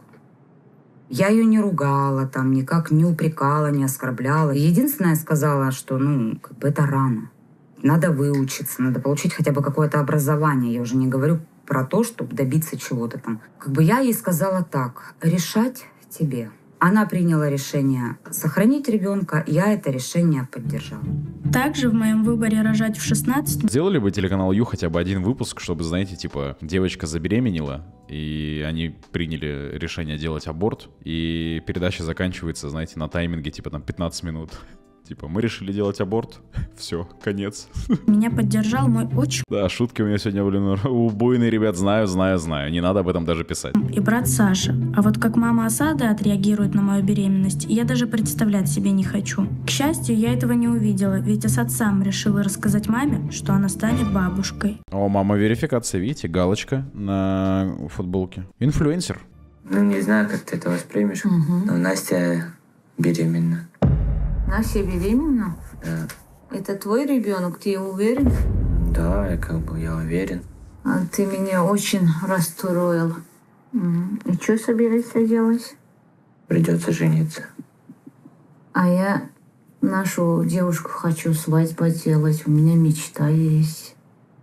Я ее не ругала, там никак не упрекала, не оскорбляла. Единственное, сказала, что, это рано. Надо выучиться, надо получить хотя бы какое-то образование. Я уже не говорю про то, чтобы добиться чего-то там. Я ей сказала так: решать тебе. Она приняла решение сохранить ребенка, я это решение поддержала. Также в моем выборе рожать в 16... Сделали бы телеканал Ю хотя бы один выпуск, чтобы, знаете, девочка забеременела, и они приняли решение делать аборт, и передача заканчивается, знаете, на тайминге, 15 минут. Мы решили делать аборт, все, конец. Меня поддержал мой отчим. Да, шутки у меня сегодня были убойные, ребят, знаю, не надо об этом даже писать. И брат Саша. А вот как мама Асада отреагирует на мою беременность, я даже представлять себе не хочу. К счастью, я этого не увидела, ведь Асад сам решил рассказать маме, что она станет бабушкой. О, мама, верификация, видите, галочка на футболке. Инфлюенсер. Не знаю, как ты это воспримешь, но Настя беременна. Настя беременна? Да. Это твой ребенок, ты уверен? Да, я уверен. Ты меня очень расстроил. И что собираешься делать? Придется жениться. А я нашу девушку хочу свадьбу делать. У меня мечта есть.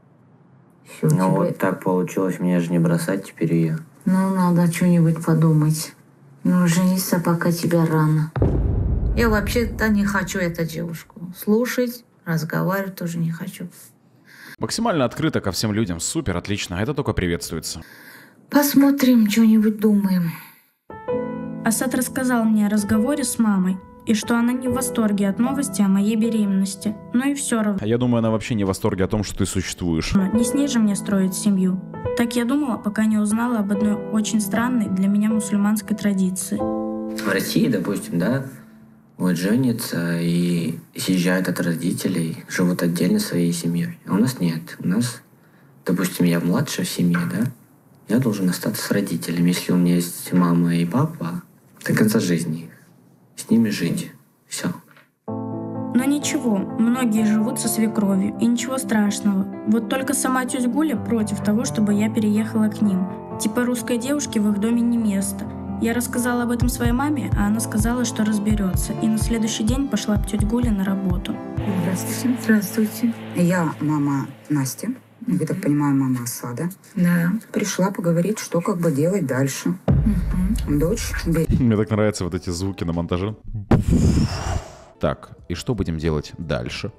Вот так получилось, мне же не бросать теперь ее. Надо что-нибудь подумать. Жениться пока тебя рано. Я вообще-то не хочу эту девушку. Слушать, разговаривать тоже не хочу. Максимально открыто ко всем людям. Супер, отлично. Это только приветствуется. Посмотрим, что-нибудь думаем. Асад рассказал мне о разговоре с мамой, и что она не в восторге от новости о моей беременности. Но и все равно. А я думаю, она вообще не в восторге о том, что ты существуешь. Не с ней же мне строить семью. Так я думала, пока не узнала об одной очень странной для меня мусульманской традиции. В России, допустим, женятся и съезжают от родителей, живут отдельно своей семьей. А у нас нет. У нас, допустим, я младший в семье, я должен остаться с родителями. Если у меня есть мама и папа, до конца жизни с ними жить. Все. Но ничего, многие живут со свекровью, и ничего страшного. Вот только сама тётя Гуля против того, чтобы я переехала к ним. Русской девушке в их доме не место. Я рассказала об этом своей маме, а она сказала, что разберется. И на следующий день пошла к тете Гуле на работу. Здравствуйте. Здравствуйте. Я мама Насти. Я так понимаю, мама Асада. Да. Пришла поговорить, что делать дальше. Дочь. Мне так нравятся вот эти звуки на монтаже. Так, и что будем делать дальше?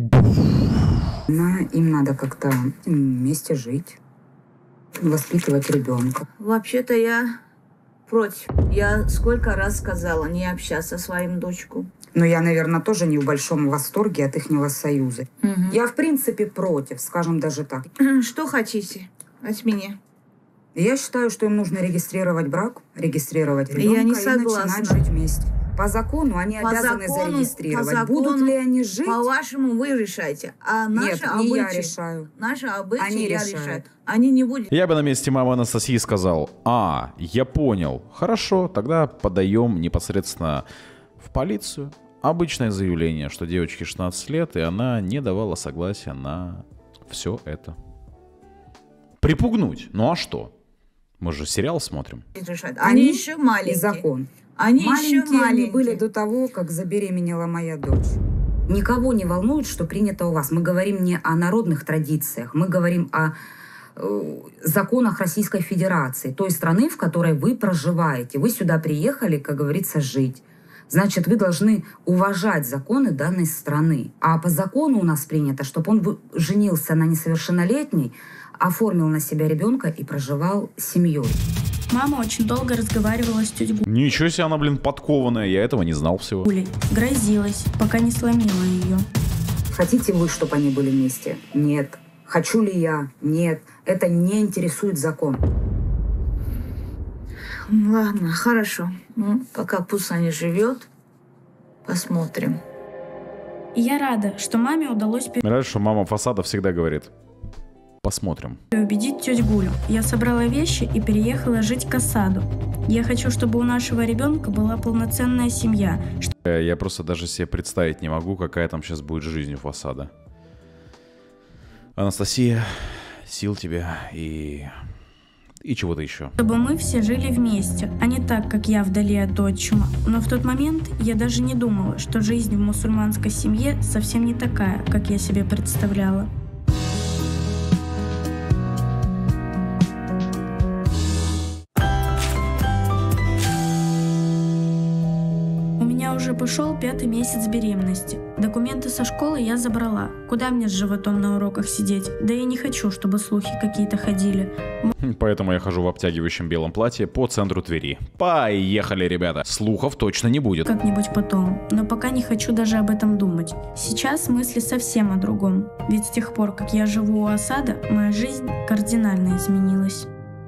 Им надо как-то вместе жить. Воспитывать ребенка. Вообще-то я против. Я сколько раз сказала не общаться со своим дочкой. Но я, наверное, тоже не в большом восторге от ихнего союза. Я, в принципе, против, скажем даже так. Что хотите от меня? Я считаю, что им нужно регистрировать брак, регистрировать ребенка и начинать жить вместе. По закону они обязаны зарегистрировать. Будут ли они жить? По-вашему, вы решаете. А наши Нет, не я решаю. Наши обычаи они решают. Они не будут. Я бы на месте мамы Анастасии сказал: я понял. Хорошо, тогда подаем непосредственно в полицию обычное заявление, что девочке 16 лет, и она не давала согласия на все это. Припугнуть. Ну а что? Мы же сериал смотрим. Они еще маленькие. И закон. Они маленькие еще маленькие. они были до того, как забеременела моя дочь. Никого не волнует, что принято у вас. Мы говорим не о народных традициях, мы говорим о законах Российской Федерации, той страны, в которой вы проживаете. Вы сюда приехали, как говорится, жить. Значит, вы должны уважать законы данной страны. А по закону у нас принято, чтобы он женился на несовершеннолетней, оформил на себя ребенка и проживал с семьей. Мама очень долго разговаривала с тетей Ничего себе, она, блин, подкованная. Я этого не знал всего. Гулей. Грозилась, пока не сломила ее. Хотите вы, чтобы они были вместе? Нет. Хочу ли я? Нет. Это не интересует закон. Ладно, хорошо. Ну, пока пусть она живет, посмотрим. И я рада, что маме удалось Мне нравится, что мама Фасада всегда говорит: посмотрим. переубедить тетю Гулю. Я собрала вещи и переехала жить к Асаду. Я хочу, чтобы у нашего ребенка была полноценная семья. Я просто даже себе представить не могу, какая там сейчас будет жизнь у Фасада. Анастасия, сил тебе и чего-то еще. Чтобы мы все жили вместе, а не так, как я вдали от отчима. Но в тот момент я даже не думала, что жизнь в мусульманской семье совсем не такая, как я себе представляла. У меня уже пошел 5-й месяц беременности. Документы со школы я забрала. Куда мне с животом на уроках сидеть? Да я не хочу, чтобы слухи какие-то ходили. Поэтому я хожу в обтягивающем белом платье по центру Твери. Поехали, ребята. Слухов точно не будет. Как-нибудь потом. Но пока не хочу даже об этом думать. Сейчас мысли совсем о другом. Ведь с тех пор, как я живу у Асада, моя жизнь кардинально изменилась.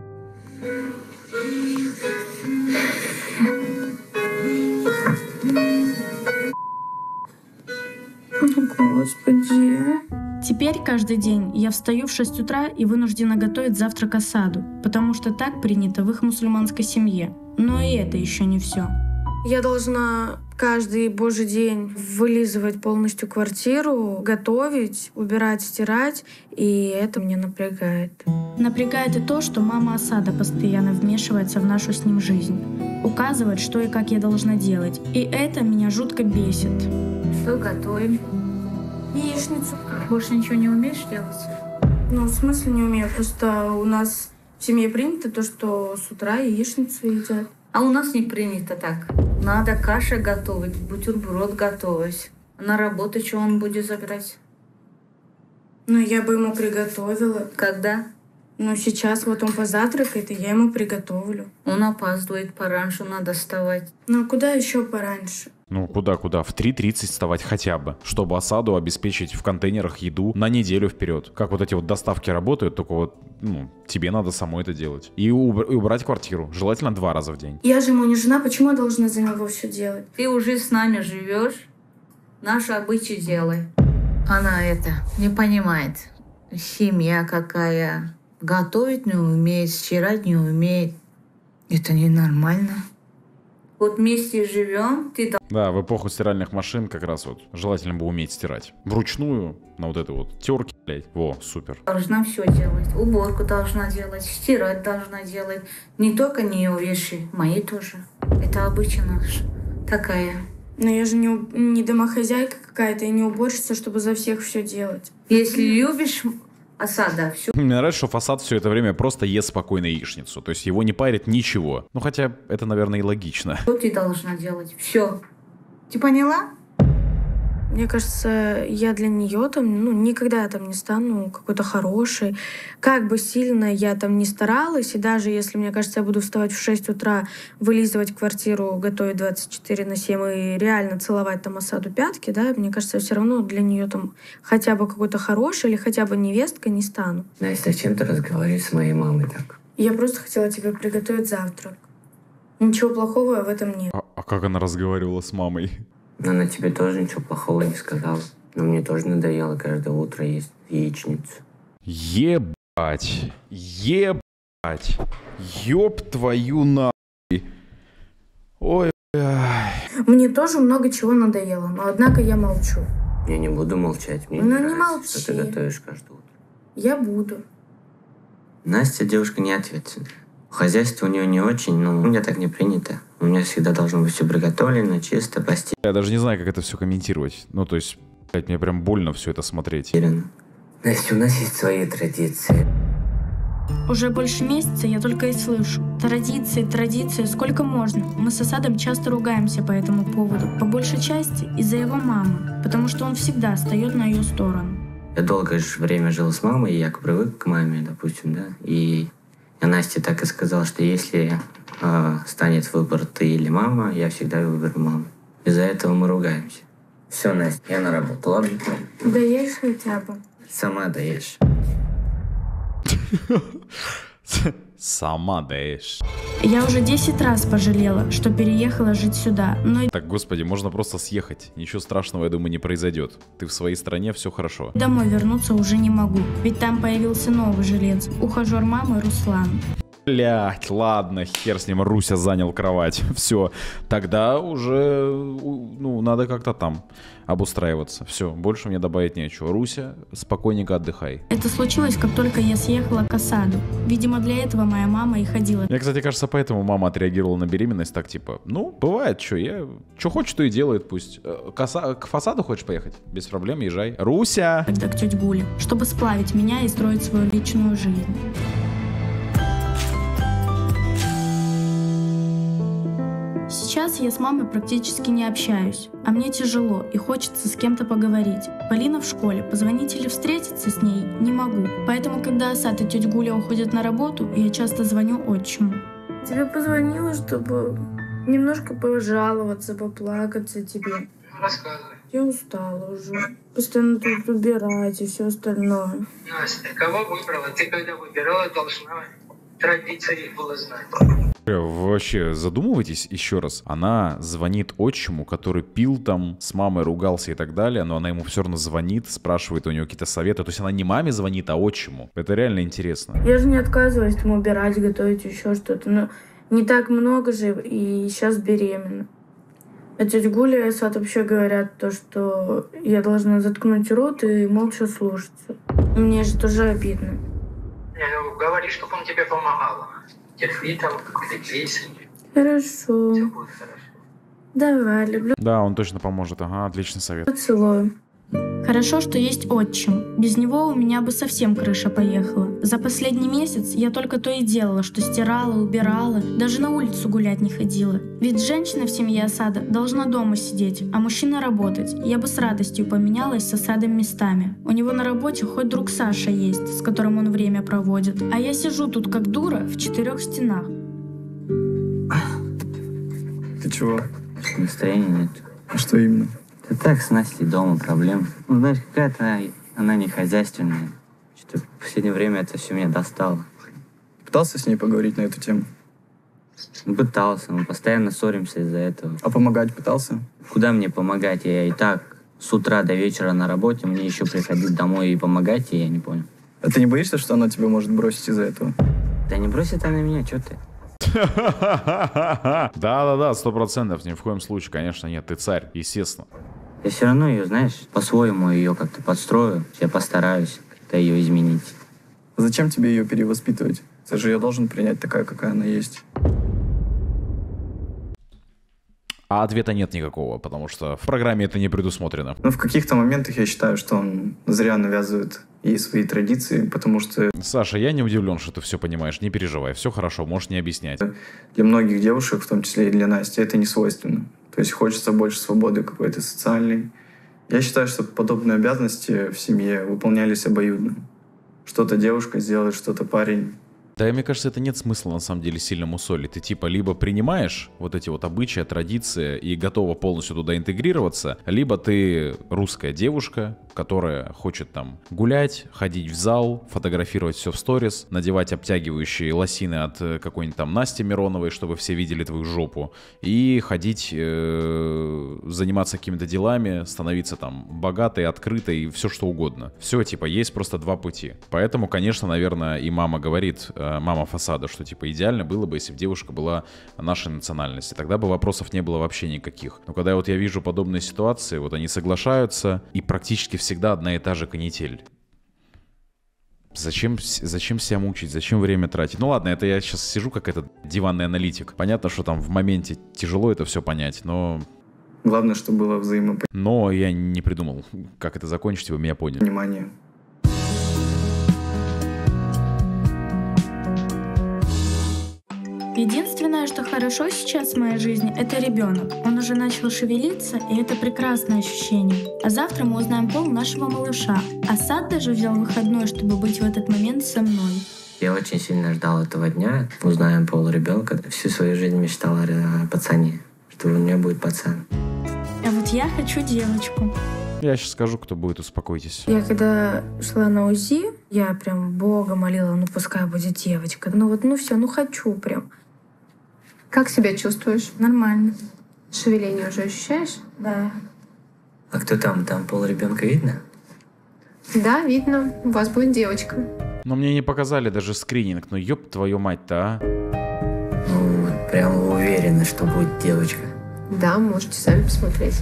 Господи. Теперь каждый день я встаю в 6 утра и вынуждена готовить завтрак Асаду, потому что так принято в их мусульманской семье. Но и это еще не все. Я должна каждый божий день вылизывать полностью квартиру, готовить, убирать, стирать, и это мне напрягает. Напрягает и то, что мама Асада постоянно вмешивается в нашу с ним жизнь, указывает, что и как я должна делать, и это меня жутко бесит. Что готовим? Яичницу. Больше ничего не умеешь делать? Ну, в смысле не умею, просто у нас в семье принято то, что с утра яичницу едят. А у нас не принято так. Надо каша готовить, бутерброд готовить. На работу что он будет забирать? Ну, я бы ему приготовила. Когда? Ну, сейчас вот он позавтракает, и я ему приготовлю. Он опаздывает, пораньше надо вставать. Ну, а куда еще пораньше? Ну, куда-куда? В 3:30 вставать хотя бы, чтобы Асаду обеспечить в контейнерах еду на неделю вперед. Как вот эти вот доставки работают, только вот, тебе надо самой это делать. И убрать квартиру, желательно 2 раза в день. Я же ему не жена, почему я должна за него все делать? Ты уже с нами живешь, наши обычаи делай. Она это не понимает. Семья какая. Готовить не умеет, стирать не умеет. Это ненормально. Вот вместе живем, ты... Да, в эпоху стиральных машин как раз вот желательно бы уметь стирать. Вручную, на вот этой вот терке, блядь. Во, супер. Должна все делать. Уборку должна делать, стирать должна делать. Не только не вещи, мои тоже. Это обычай наш. Такая. Но я же не домохозяйка какая-то и не уборщица, чтобы за всех все делать. Если любишь Асада, все. Мне нравится, что Фасад все это время просто ест спокойно яичницу. То есть его не парит ничего. Ну, хотя это, наверное, и логично. Что ты должна делать? Все. Ты поняла? Мне кажется, я для нее там, никогда я там не стану какой-то хорошей. Как бы сильно я там не старалась, и даже если, мне кажется, я буду вставать в 6 утра, вылизывать квартиру, готовить 24/7 и реально целовать там Асаду пятки, да, мне кажется, я все равно для нее там хотя бы какой-то хороший или хотя бы невесткой не стану. Настя, зачем ты разговариваешь с моей мамой так? Я просто хотела тебе приготовить завтрак. Ничего плохого в этом нет. А как она разговаривала с мамой? Она тебе тоже ничего плохого не сказала. Но мне тоже надоело каждое утро есть яичницу. Ебать. Ебать. Ёб твою нахуй. Ой, блядь. Мне тоже много чего надоело, но однако я молчу. Я не буду молчать. Мне не нравится, молчи. что ты готовишь каждое утро. Я буду. Настя девушка неответственная. Хозяйство у нее не очень, но у меня так не принято. У меня меня всегда должно быть все приготовлено, чисто, постель. Я даже не знаю, как это все комментировать. Ну, то есть, блядь, мне прям больно все это смотреть. Настя, у нас есть свои традиции. Уже больше месяца я только и слышу: традиции, сколько можно. Мы с Асадом часто ругаемся по этому поводу, по большей части из-за его мамы, потому что он всегда встает на ее сторону. Я долгое время жил с мамой, и я привык к маме, допустим, да. И я Насте так и сказал, что если станет выбор ты или мама, я всегда выберу маму. Из-за этого мы ругаемся. Все, Настя, я на работу, ладно? Доешь хотя бы. Сама доешь. Сама даешь. Я уже 10 раз пожалела, что переехала жить сюда, но... Так, господи, можно просто съехать. Ничего страшного, я думаю, не произойдет. Ты в своей стране, все хорошо. Домой вернуться уже не могу, ведь там появился новый жилец, ухажер мамы Руслан. Блять, ладно, хер с ним, Руся занял кровать. Все, тогда уже, ну, надо как-то там обустраиваться. Все, больше мне добавить нечего. Руся, спокойненько отдыхай. Это случилось, как только я съехала к Асаду. Видимо, для этого моя мама и ходила. Мне, кстати, кажется, поэтому мама отреагировала на беременность так, типа, ну, бывает, что хочет, то и делает, пусть. К Фасаду хочешь поехать? Без проблем, езжай. Руся! Тогда к тете Гуле, чтобы сплавить меня и строить свою личную жизнь. Сейчас я с мамой практически не общаюсь, а мне тяжело и хочется с кем-то поговорить. Полина в школе, позвонить или встретиться с ней не могу. Поэтому, когда Асад и тетя Гуля уходят на работу, я часто звоню отчиму. Тебе позвонила, чтобы немножко пожаловаться, поплакаться тебе. Рассказывай. Я устала уже. Постоянно тут убирать и все остальное. Настя, кого выбрала? Ты когда выбирала, должна традиции было знать. Вы вообще задумывайтесь еще раз. Она звонит отчиму, который пил там, с мамой ругался и так далее, но она ему все равно звонит, спрашивает у него какие-то советы. То есть она не маме звонит, а отчиму. Это реально интересно. Я же не отказываюсь там убирать, готовить, еще что-то. Но не так много же, и сейчас беременна. А тетя Гуля и Асад вообще говорят то, что я должна заткнуть рот и молча слушаться. Мне же тоже обидно. Ну, говори, чтобы он тебе помогал. Терпи там, крепись. Хорошо. Все будет хорошо. Давай, люблю. Да, он точно поможет. Ага, отличный совет. Поцелую. Хорошо, что есть отчим. Без него у меня бы совсем крыша поехала. За последний месяц я только то и делала, что стирала, убирала, даже на улицу гулять не ходила. Ведь женщина в семье Асада должна дома сидеть, а мужчина работать. Я бы с радостью поменялась с Асадом местами. У него на работе хоть друг Саша есть, с которым он время проводит. А я сижу тут как дура в 4 стенах. Ты чего? Настроения нет. А что именно? Да так, с Настей дома проблем. Ну, знаешь, какая-то она не хозяйственная. Что-то в последнее время это все меня достало. Пытался с ней поговорить на эту тему? Пытался, мы постоянно ссоримся из-за этого. А помогать пытался? Куда мне помогать? Я и так с утра до вечера на работе, мне еще приходить домой и помогать, и я не понял. А ты не боишься, что она тебя может бросить из-за этого? Да не бросит она меня, что ты? Да-да-да, 100%, ни в коем случае, конечно, нет, ты царь, естественно. Я все равно ее, знаешь, по-своему ее как-то подстрою, я постараюсь как-то ее изменить. Зачем тебе ее перевоспитывать? Ты же ее должен принять такая, какая она есть. А ответа нет никакого, потому что в программе это не предусмотрено. Но в каких-то моментах я считаю, что он зря навязывает ей свои традиции, потому что... Саша, я не удивлен, что ты все понимаешь, не переживай, все хорошо, можешь не объяснять. Для многих девушек, в том числе и для Насти, это не свойственно. То есть хочется больше свободы какой-то социальной. Я считаю, что подобные обязанности в семье выполнялись обоюдно. Что-то девушка сделает, что-то парень. Да, мне кажется, это нет смысла на самом деле сильно мусолить. Ты типа либо принимаешь вот эти вот обычаи, традиции и готова полностью туда интегрироваться, либо ты русская девушка, которая хочет там гулять, ходить в зал, фотографировать все в сторис, надевать обтягивающие лосины от какой-нибудь там Насти Мироновой, чтобы все видели твою жопу, и ходить, заниматься какими-то делами, становиться там богатой, открытой и все что угодно. Все, типа, есть просто два пути. Поэтому, конечно, наверное, и мама говорит, мама Фасада, что типа идеально было бы, если бы девушка была нашей национальности. Тогда бы вопросов не было вообще никаких. Но когда вот я вижу подобные ситуации, вот они соглашаются, и практически всегда одна и та же канитель. Зачем себя мучить, зачем время тратить? Ну ладно, это я сейчас сижу как этот диванный аналитик. Понятно, что там в моменте тяжело это все понять, но... Главное, чтобы было взаимопонимание. Но я не придумал, как это закончить, вы меня поняли. Внимание. Единственное, что хорошо сейчас в моей жизни, это ребенок. Он уже начал шевелиться, и это прекрасное ощущение. А завтра мы узнаем пол нашего малыша. Асад даже взял выходной, чтобы быть в этот момент со мной. Я очень сильно ждал этого дня. Узнаем пол ребенка. Всю свою жизнь мечтал о пацане, что у меня будет пацан. А вот я хочу девочку. Я сейчас скажу, кто будет, успокойтесь. Я когда шла на УЗИ, я прям Бога молила, ну пускай будет девочка. Ну все, хочу прям. Как себя чувствуешь? Нормально. Шевеление уже ощущаешь? Да. А кто там? Там пол ребенка видно? Да, видно. У вас будет девочка. Но мне не показали даже скрининг. Ну ёб твою мать-то, а? Ну, вот прям уверена, что будет девочка. Да, можете сами посмотреть.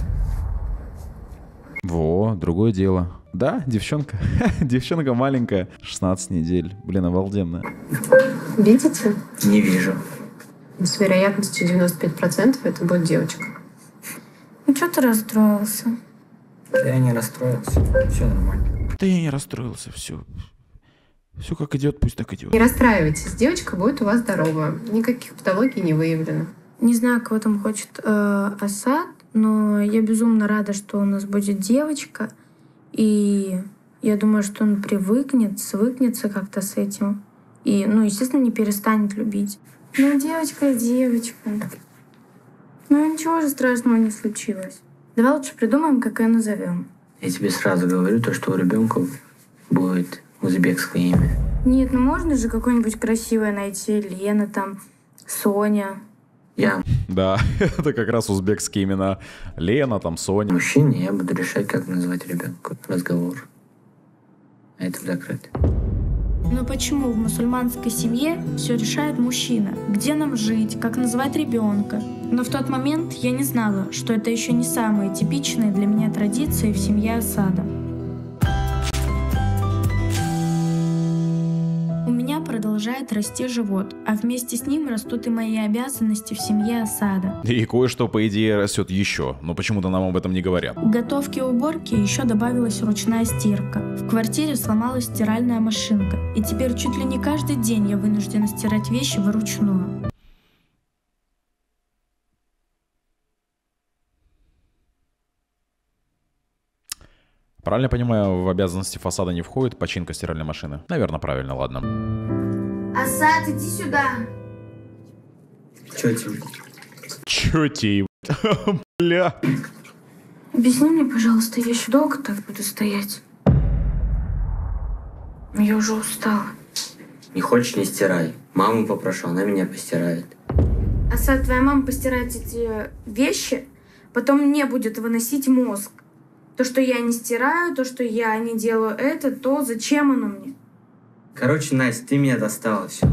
Во, другое дело. Да, девчонка. Девчонка маленькая, 16 недель. Блин, обалденно. Видите? Не вижу. С вероятностью 95% это будет девочка. Ну что ты расстроился? Я не расстроился. Все нормально. Да я не расстроился, все. Все как идет, пусть так идет. Не расстраивайтесь, девочка будет у вас здоровая. Никаких патологий не выявлено. Не знаю, кого там хочет Асад, но я безумно рада, что у нас будет девочка. И я думаю, что он привыкнет, свыкнется как-то с этим. И, естественно, не перестанет любить. Девочка и девочка. Ничего же страшного не случилось. Давай лучше придумаем, как ее назовем. Я тебе сразу говорю, что у ребенка будет узбекское имя. Нет, можно же какое-нибудь красивое найти. Лена там, Соня. Я. Да, это как раз узбекские имена. Лена, там, Соня. Мужчине я буду решать, как назвать ребенка. Разговор. А это закрыто. Но почему в мусульманской семье все решает мужчина? Где нам жить, как назвать ребенка? Но в тот момент я не знала, что это еще не самые типичные для меня традиции в семье Асада. У меня продолжает расти живот, а вместе с ним растут и мои обязанности в семье Асада. И кое-что, по идее, растет еще, но почему-то нам об этом не говорят. К готовке и уборке еще добавилась ручная стирка. В квартире сломалась стиральная машинка, и теперь чуть ли не каждый день я вынуждена стирать вещи вручную. Правильно понимаю, в обязанности Асада не входит починка стиральной машины? Наверное, правильно, ладно. Асад, иди сюда. Чё тебе? Чё тебе? Бля. Объясни мне, пожалуйста, я еще долго так буду стоять? Я уже устала. Не хочешь, не стирай. Маму попрошу, она меня постирает. Асад, твоя мама постирает эти вещи, потом мне будет выносить мозг. То, что я не стираю, то, что я не делаю это, то зачем оно мне? Короче, Настя, ты меня достала, все.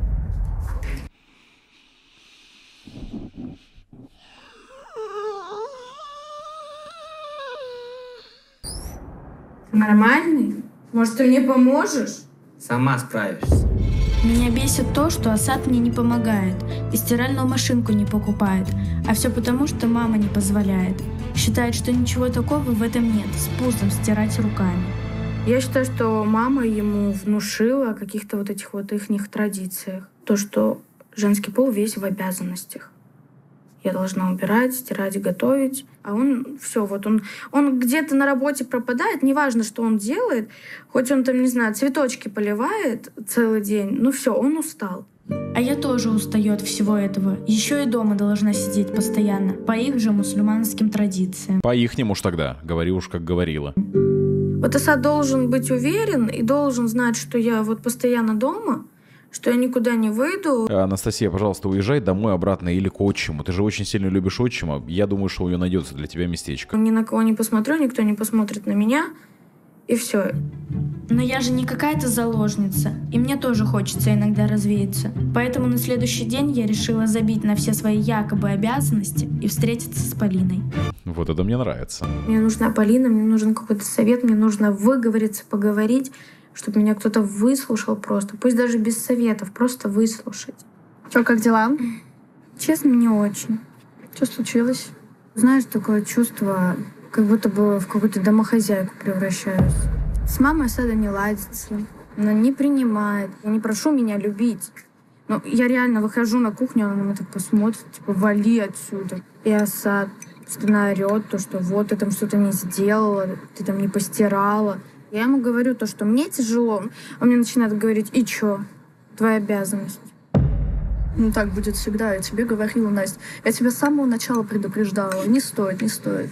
Нормальный? Может, ты мне поможешь? Сама справишься. Меня бесит то, что Асад мне не помогает и стиральную машинку не покупает, а все потому, что мама не позволяет. Считает, что ничего такого в этом нет, с пузом стирать руками. Я считаю, что мама ему внушила о каких-то вот этих вот ихних традициях. То, что женский пол весь в обязанностях. Я должна убирать, стирать, готовить. А он все, вот он где-то на работе пропадает, неважно, что он делает. Хоть он там, не знаю, цветочки поливает целый день, ну все, он устал. А я тоже устаю от всего этого. Еще и дома должна сидеть постоянно, по их же мусульманским традициям. По-ихнему ж тогда, говори уж как говорила. Вот Асад должен быть уверен и должен знать, что я вот постоянно дома, что я никуда не выйду. Анастасия, пожалуйста, уезжай домой обратно или к отчиму. Ты же очень сильно любишь отчима. Я думаю, что у нее найдется для тебя местечко. Ни на кого не посмотрю, никто не посмотрит на меня. И все. Но я же не какая-то заложница, и мне тоже хочется иногда развеяться. Поэтому на следующий день я решила забить на все свои якобы обязанности и встретиться с Полиной. Вот это мне нравится. Мне нужна Полина, мне нужен какой-то совет, мне нужно выговориться, поговорить, чтобы меня кто-то выслушал просто, пусть даже без советов, просто выслушать. Чё, как дела? Честно, не очень. Что случилось? Знаешь, такое чувство, как будто бы в какую-то домохозяйку превращаюсь. С мамой Асада не ладится, она не принимает. Я не прошу меня любить. Но я реально выхожу на кухню, она на меня так посмотрит, типа, вали отсюда. И Асад постоянно орёт, то, что вот ты там что-то не сделала, ты там не постирала. Я ему говорю то, что мне тяжело, он мне начинает говорить, и чё? Твоя обязанность. Ну так будет всегда, я тебе говорила, Настя. Я тебя с самого начала предупреждала. Не стоит, не стоит.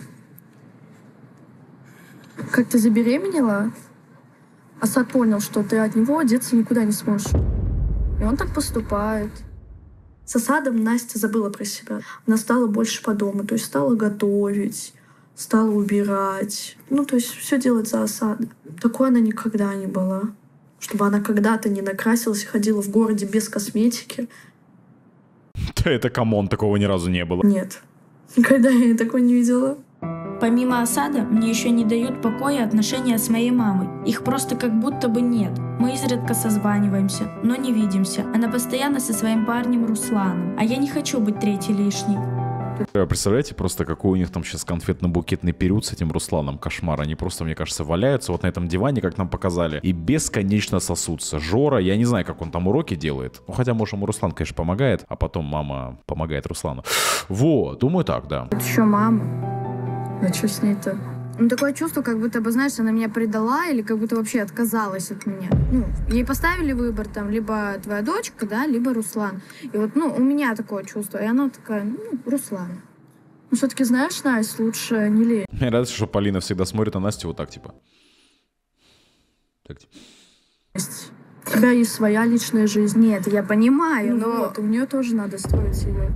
Как ты забеременела, Асад понял, что ты от него деться никуда не сможешь. И он так поступает. С Асадом Настя забыла про себя. Она стала больше по дому, то есть стала готовить, стала убирать. Ну, то есть все делать за Асада. Такой она никогда не была. Чтобы она когда-то не накрасилась и ходила в городе без косметики. Да это камон, такого ни разу не было. Нет, никогда я такого не видела. Помимо Асада, мне еще не дают покоя отношения с моей мамой. Их просто как будто бы нет. Мы изредка созваниваемся, но не видимся. Она постоянно со своим парнем Русланом. А я не хочу быть третьей лишней. Представляете, просто какой у них там сейчас конфетно-букетный период с этим Русланом. Кошмар. Они просто, мне кажется, валяются вот на этом диване, как нам показали, и бесконечно сосутся. Жора, я не знаю, как он там уроки делает. Ну, хотя, может, ему Руслан, конечно, помогает, а потом мама помогает Руслану. Вот, думаю так, да. Еще мама. А что с ней-то? Ну, такое чувство, как будто бы, знаешь, она меня предала или как будто вообще отказалась от меня. Ну, ей поставили выбор, там, либо твоя дочка, да, либо Руслан. И вот, ну, у меня такое чувство. И она такая, ну, Руслан. Ну, все-таки, знаешь, Настя, лучше не лезь. Мне нравится, что Полина всегда смотрит на Настю вот так, типа. Так, типа. У тебя есть своя личная жизнь. Нет, я понимаю, ну, но... Вот, у нее тоже надо строить ее.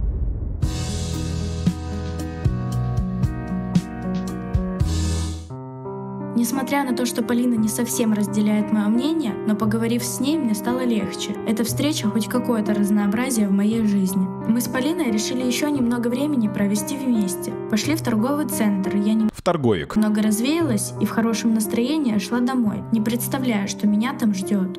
Несмотря на то, что Полина не совсем разделяет мое мнение, но поговорив с ней, мне стало легче. Эта встреча хоть какое-то разнообразие в моей жизни. Мы с Полиной решили еще немного времени провести вместе. Пошли в торговый центр. Я в торговик. Немного развеялась и в хорошем настроении шла домой, не представляя, что меня там ждет.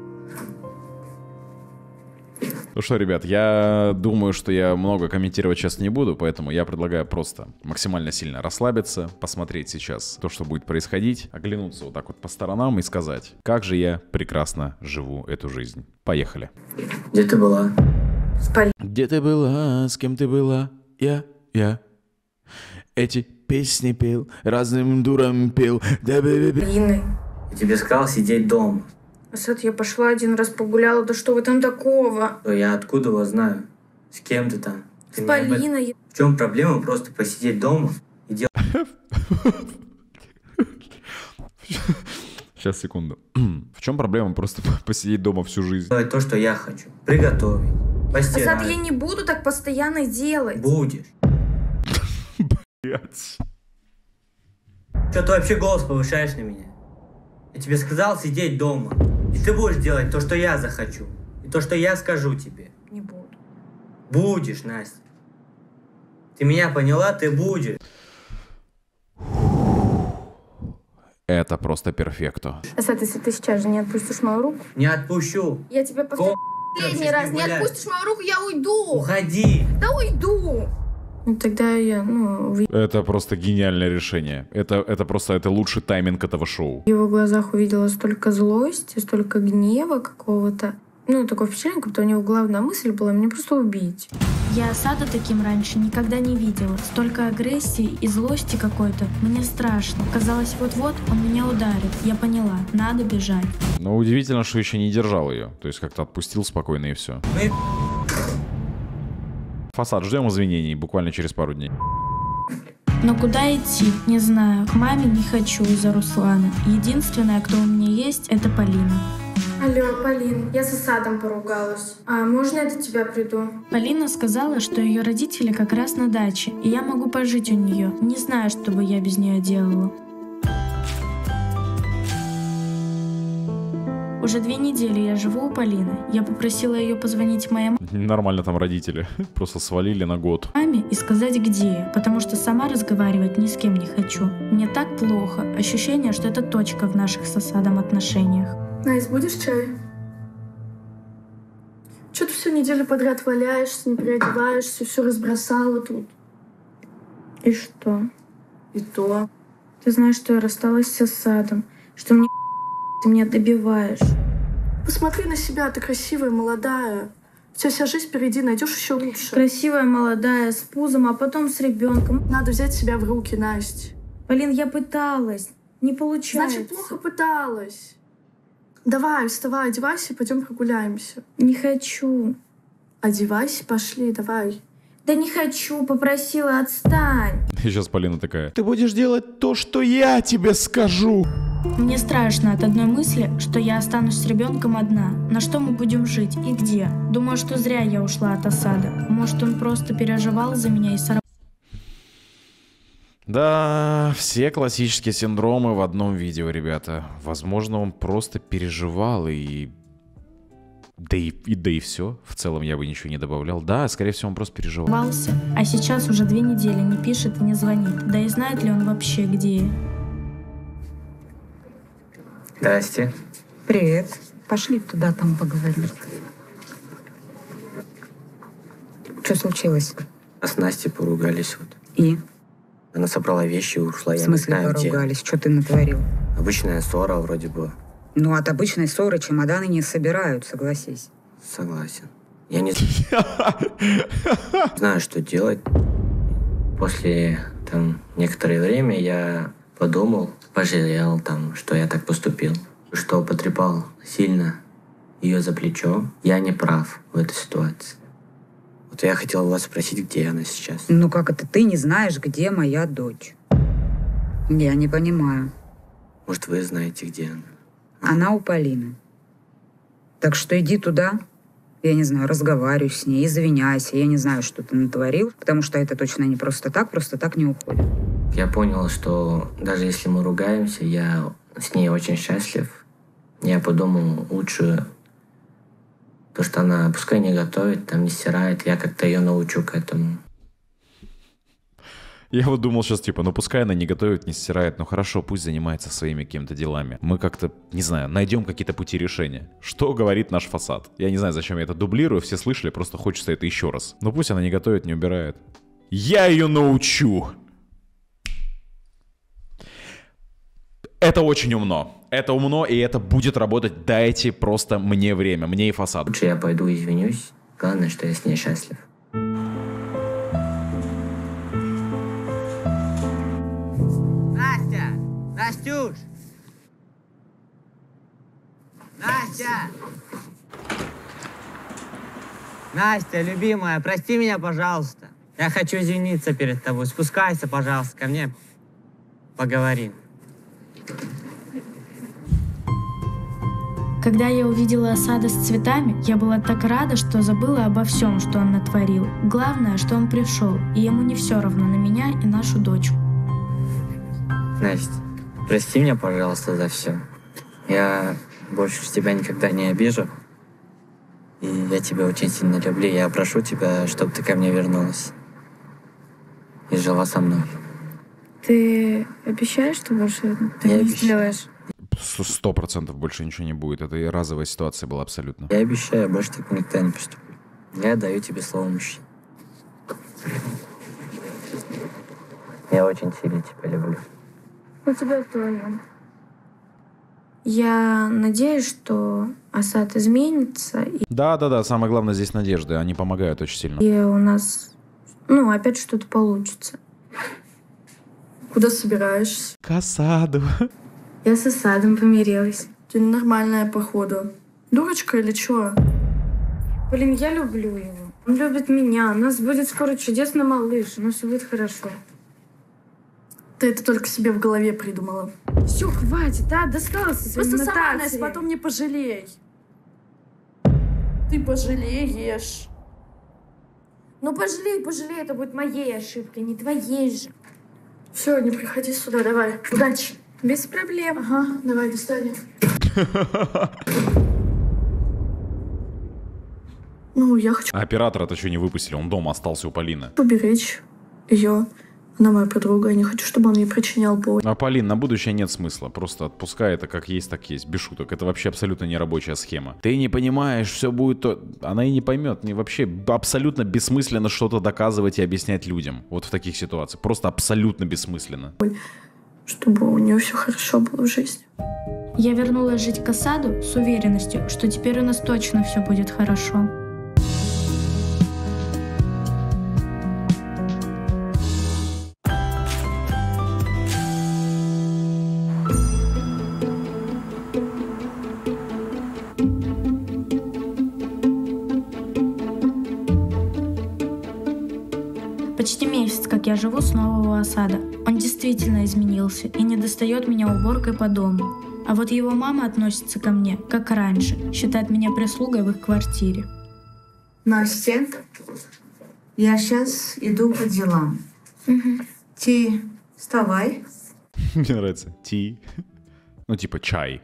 Ну что, ребят, я думаю, что я много комментировать сейчас не буду, поэтому я предлагаю просто максимально сильно расслабиться, посмотреть сейчас то, что будет происходить, оглянуться вот так вот по сторонам и сказать, как же я прекрасно живу эту жизнь. Поехали. Где ты была? Где ты была, с кем ты была? Я. Эти песни пел, разным дурам пел. Блин. Я тебе сказал сидеть дома. Асад, я пошла один раз погуляла, да что вы там такого? Я откуда его знаю? С кем ты там? С Полиной. В чем проблема? Просто посидеть дома и делать... Сейчас, секунду. В чем проблема просто посидеть дома всю жизнь? Делать то, что я хочу. Приготовить, постирать. Асад, я не буду так постоянно делать. Будешь. Блять. Что ты вообще голос повышаешь на меня? Я тебе сказал сидеть дома. И ты будешь делать то, что я захочу. И то, что я скажу тебе. Не буду. Будешь, Настя. Ты меня поняла? Ты будешь. Это просто перфекто. Асад, если ты сейчас же не отпустишь мою руку... Не отпущу. Я тебя последний раз не отпустишь мою руку, я уйду. Уходи. Да уйду. Ну, тогда я, Это просто гениальное решение. Это просто это лучший тайминг этого шоу. В его глазах увидела столько злости, столько гнева какого-то. Ну, такое впечатление, как будто у него главная мысль была меня просто убить. Я Асада таким раньше никогда не видела. Столько агрессии и злости какой-то. Мне страшно. Казалось, вот-вот он меня ударит. Я поняла, надо бежать. Но удивительно, что еще не держал ее. То есть как-то отпустил спокойно и все. Фасад, ждем извинений буквально через пару дней. Но куда идти? Не знаю. К маме не хочу из-за Руслана. Единственное, кто у меня есть, это Полина. Алло, Полин, я с Асадом поругалась. А можно я до тебя приду? Полина сказала, что ее родители как раз на даче, и я могу пожить у нее. Не знаю, что бы я без нее делала. Уже 2 недели я живу у Полины. Я попросила ее позвонить моей Нормально там родители. Просто свалили на год. маме и сказать, где я, потому что сама разговаривать ни с кем не хочу. Мне так плохо. Ощущение, что это точка в наших с Асадом отношениях. Настя, будешь чай? Че ты всю неделю подряд валяешься, не переодеваешься, все разбросала тут? И что? И то. Ты знаешь, что я рассталась с Асадом, что мне ты меня добиваешь. Посмотри на себя, ты красивая, молодая. У тебя вся жизнь впереди, найдешь еще лучше. Красивая, молодая, с пузом, а потом с ребенком. Надо взять себя в руки, Настя. Полин, я пыталась. Не получается. Значит, плохо пыталась. Давай, вставай, одевайся, пойдем прогуляемся. Не хочу. Одевайся, пошли, давай. Да не хочу, попросила, отстань. И сейчас Полина такая: ты будешь делать то, что я тебе скажу. Мне страшно от одной мысли, что я останусь с ребенком одна. На что мы будем жить и где? Думаю, что зря я ушла от Асада. Может, он просто переживал за меня и сорвал. Да, все классические синдромы в одном видео, ребята. Возможно, он просто переживал и... Да и все. В целом я бы ничего не добавлял. Да, скорее всего, он просто переживал. А сейчас уже 2 недели не пишет и не звонит. Да и знает ли он вообще, где я? Здрасте. Привет. Пошли туда, там поговорим. Что случилось? А с Настей поругались вот. И? Она собрала вещи и ушла. В смысле поругались? Что ты натворил? Обычная ссора вроде бы. Ну, от обычной ссоры чемоданы не собирают, согласись. Согласен. Я не знаю, что делать. После там некоторое время я подумал, пожалел там, что я так поступил, что потрепал сильно ее за плечо. Я не прав в этой ситуации. Вот я хотел вас спросить, где она сейчас. Ну как это? Ты не знаешь, где моя дочь? Я не понимаю. Может, вы знаете, где она? Она у Полины. Так что иди туда, я не знаю, разговаривай с ней, извиняйся. Я не знаю, что ты натворил, потому что это точно не просто так не уходит. Я понял, что даже если мы ругаемся, я с ней очень счастлив. Я подумал, лучше то, что она пускай не готовит, там не стирает, я как-то ее научу к этому. Я вот думал сейчас, типа, ну пускай она не готовит, не стирает, ну хорошо, пусть занимается своими какими-то делами. Мы как-то, не знаю, найдем какие-то пути решения. Что говорит наш фасад? Я не знаю, зачем я это дублирую, все слышали, просто хочется это еще раз. Ну пусть она не готовит, не убирает. Я ее научу! Это очень умно. Это умно, и это будет работать. Дайте просто мне время, мне и фасаду. Лучше я пойду извинюсь. Главное, что я с ней счастлив. Настя! Настюш! Настя! Настя, любимая, прости меня, пожалуйста. Я хочу извиниться перед тобой. Спускайся, пожалуйста, ко мне. Поговорим. Когда я увидела Асада с цветами, я была так рада, что забыла обо всем, что он натворил. Главное, что он пришел, и ему не все равно на меня и нашу дочку. Настя, прости меня, пожалуйста, за все. Я больше тебя никогда не обижу. И я тебя очень сильно люблю. Я прошу тебя, чтобы ты ко мне вернулась. И жила со мной. Ты обещаешь, что больше ты не сделаешь? 100% больше ничего не будет. Это и разовая ситуация была абсолютно. Я обещаю, больше так никогда не поступлю. Я даю тебе слово мужчины. Я очень сильно тебя люблю. У тебя тоже. Я надеюсь, что Асад изменится. Да, самое главное здесь надежды. Они помогают очень сильно. И у нас, опять что-то получится. Куда собираешься? К Асаду. Я с Асадом помирилась. Ты ненормальная, походу. Дурочка или чё? Блин, я люблю его. Он любит меня. У нас будет скоро чудесный малыш. У нас все будет хорошо. Ты это только себе в голове придумала. Все, хватит, достала со своей Просто сама, нотацией. Настя, потом не пожалей. Ты пожалеешь. Пожалей, это будет моей ошибкой, не твоей же. Все, не приходи сюда, давай. Удачи. Без проблем. Ага, давай, до свидания. Ну, я хочу А оператора-то что не выпустили? Он дома остался у Полины. уберечь ее. Она моя подруга, я не хочу, чтобы он ей причинял боль. А, Полин, на будущее нет смысла. Просто отпускай это как есть, так есть. Без шуток. Это вообще абсолютно не рабочая схема. Ты не понимаешь, все будет то... Она и не поймет. Не вообще абсолютно бессмысленно что-то доказывать и объяснять людям. Вот в таких ситуациях. Просто абсолютно бессмысленно. Чтобы у нее все хорошо было в жизни. Я вернулась жить к Асаду с уверенностью, что теперь у нас точно все будет хорошо. Почти месяц, как я живу снова у Асада. Он действительно изменился и не достает меня уборкой по дому. А вот его мама относится ко мне, как раньше, считает меня прислугой в их квартире. Настя, я сейчас иду по делам. Ты вставай. Мне нравится. Ти. Ну, типа чай.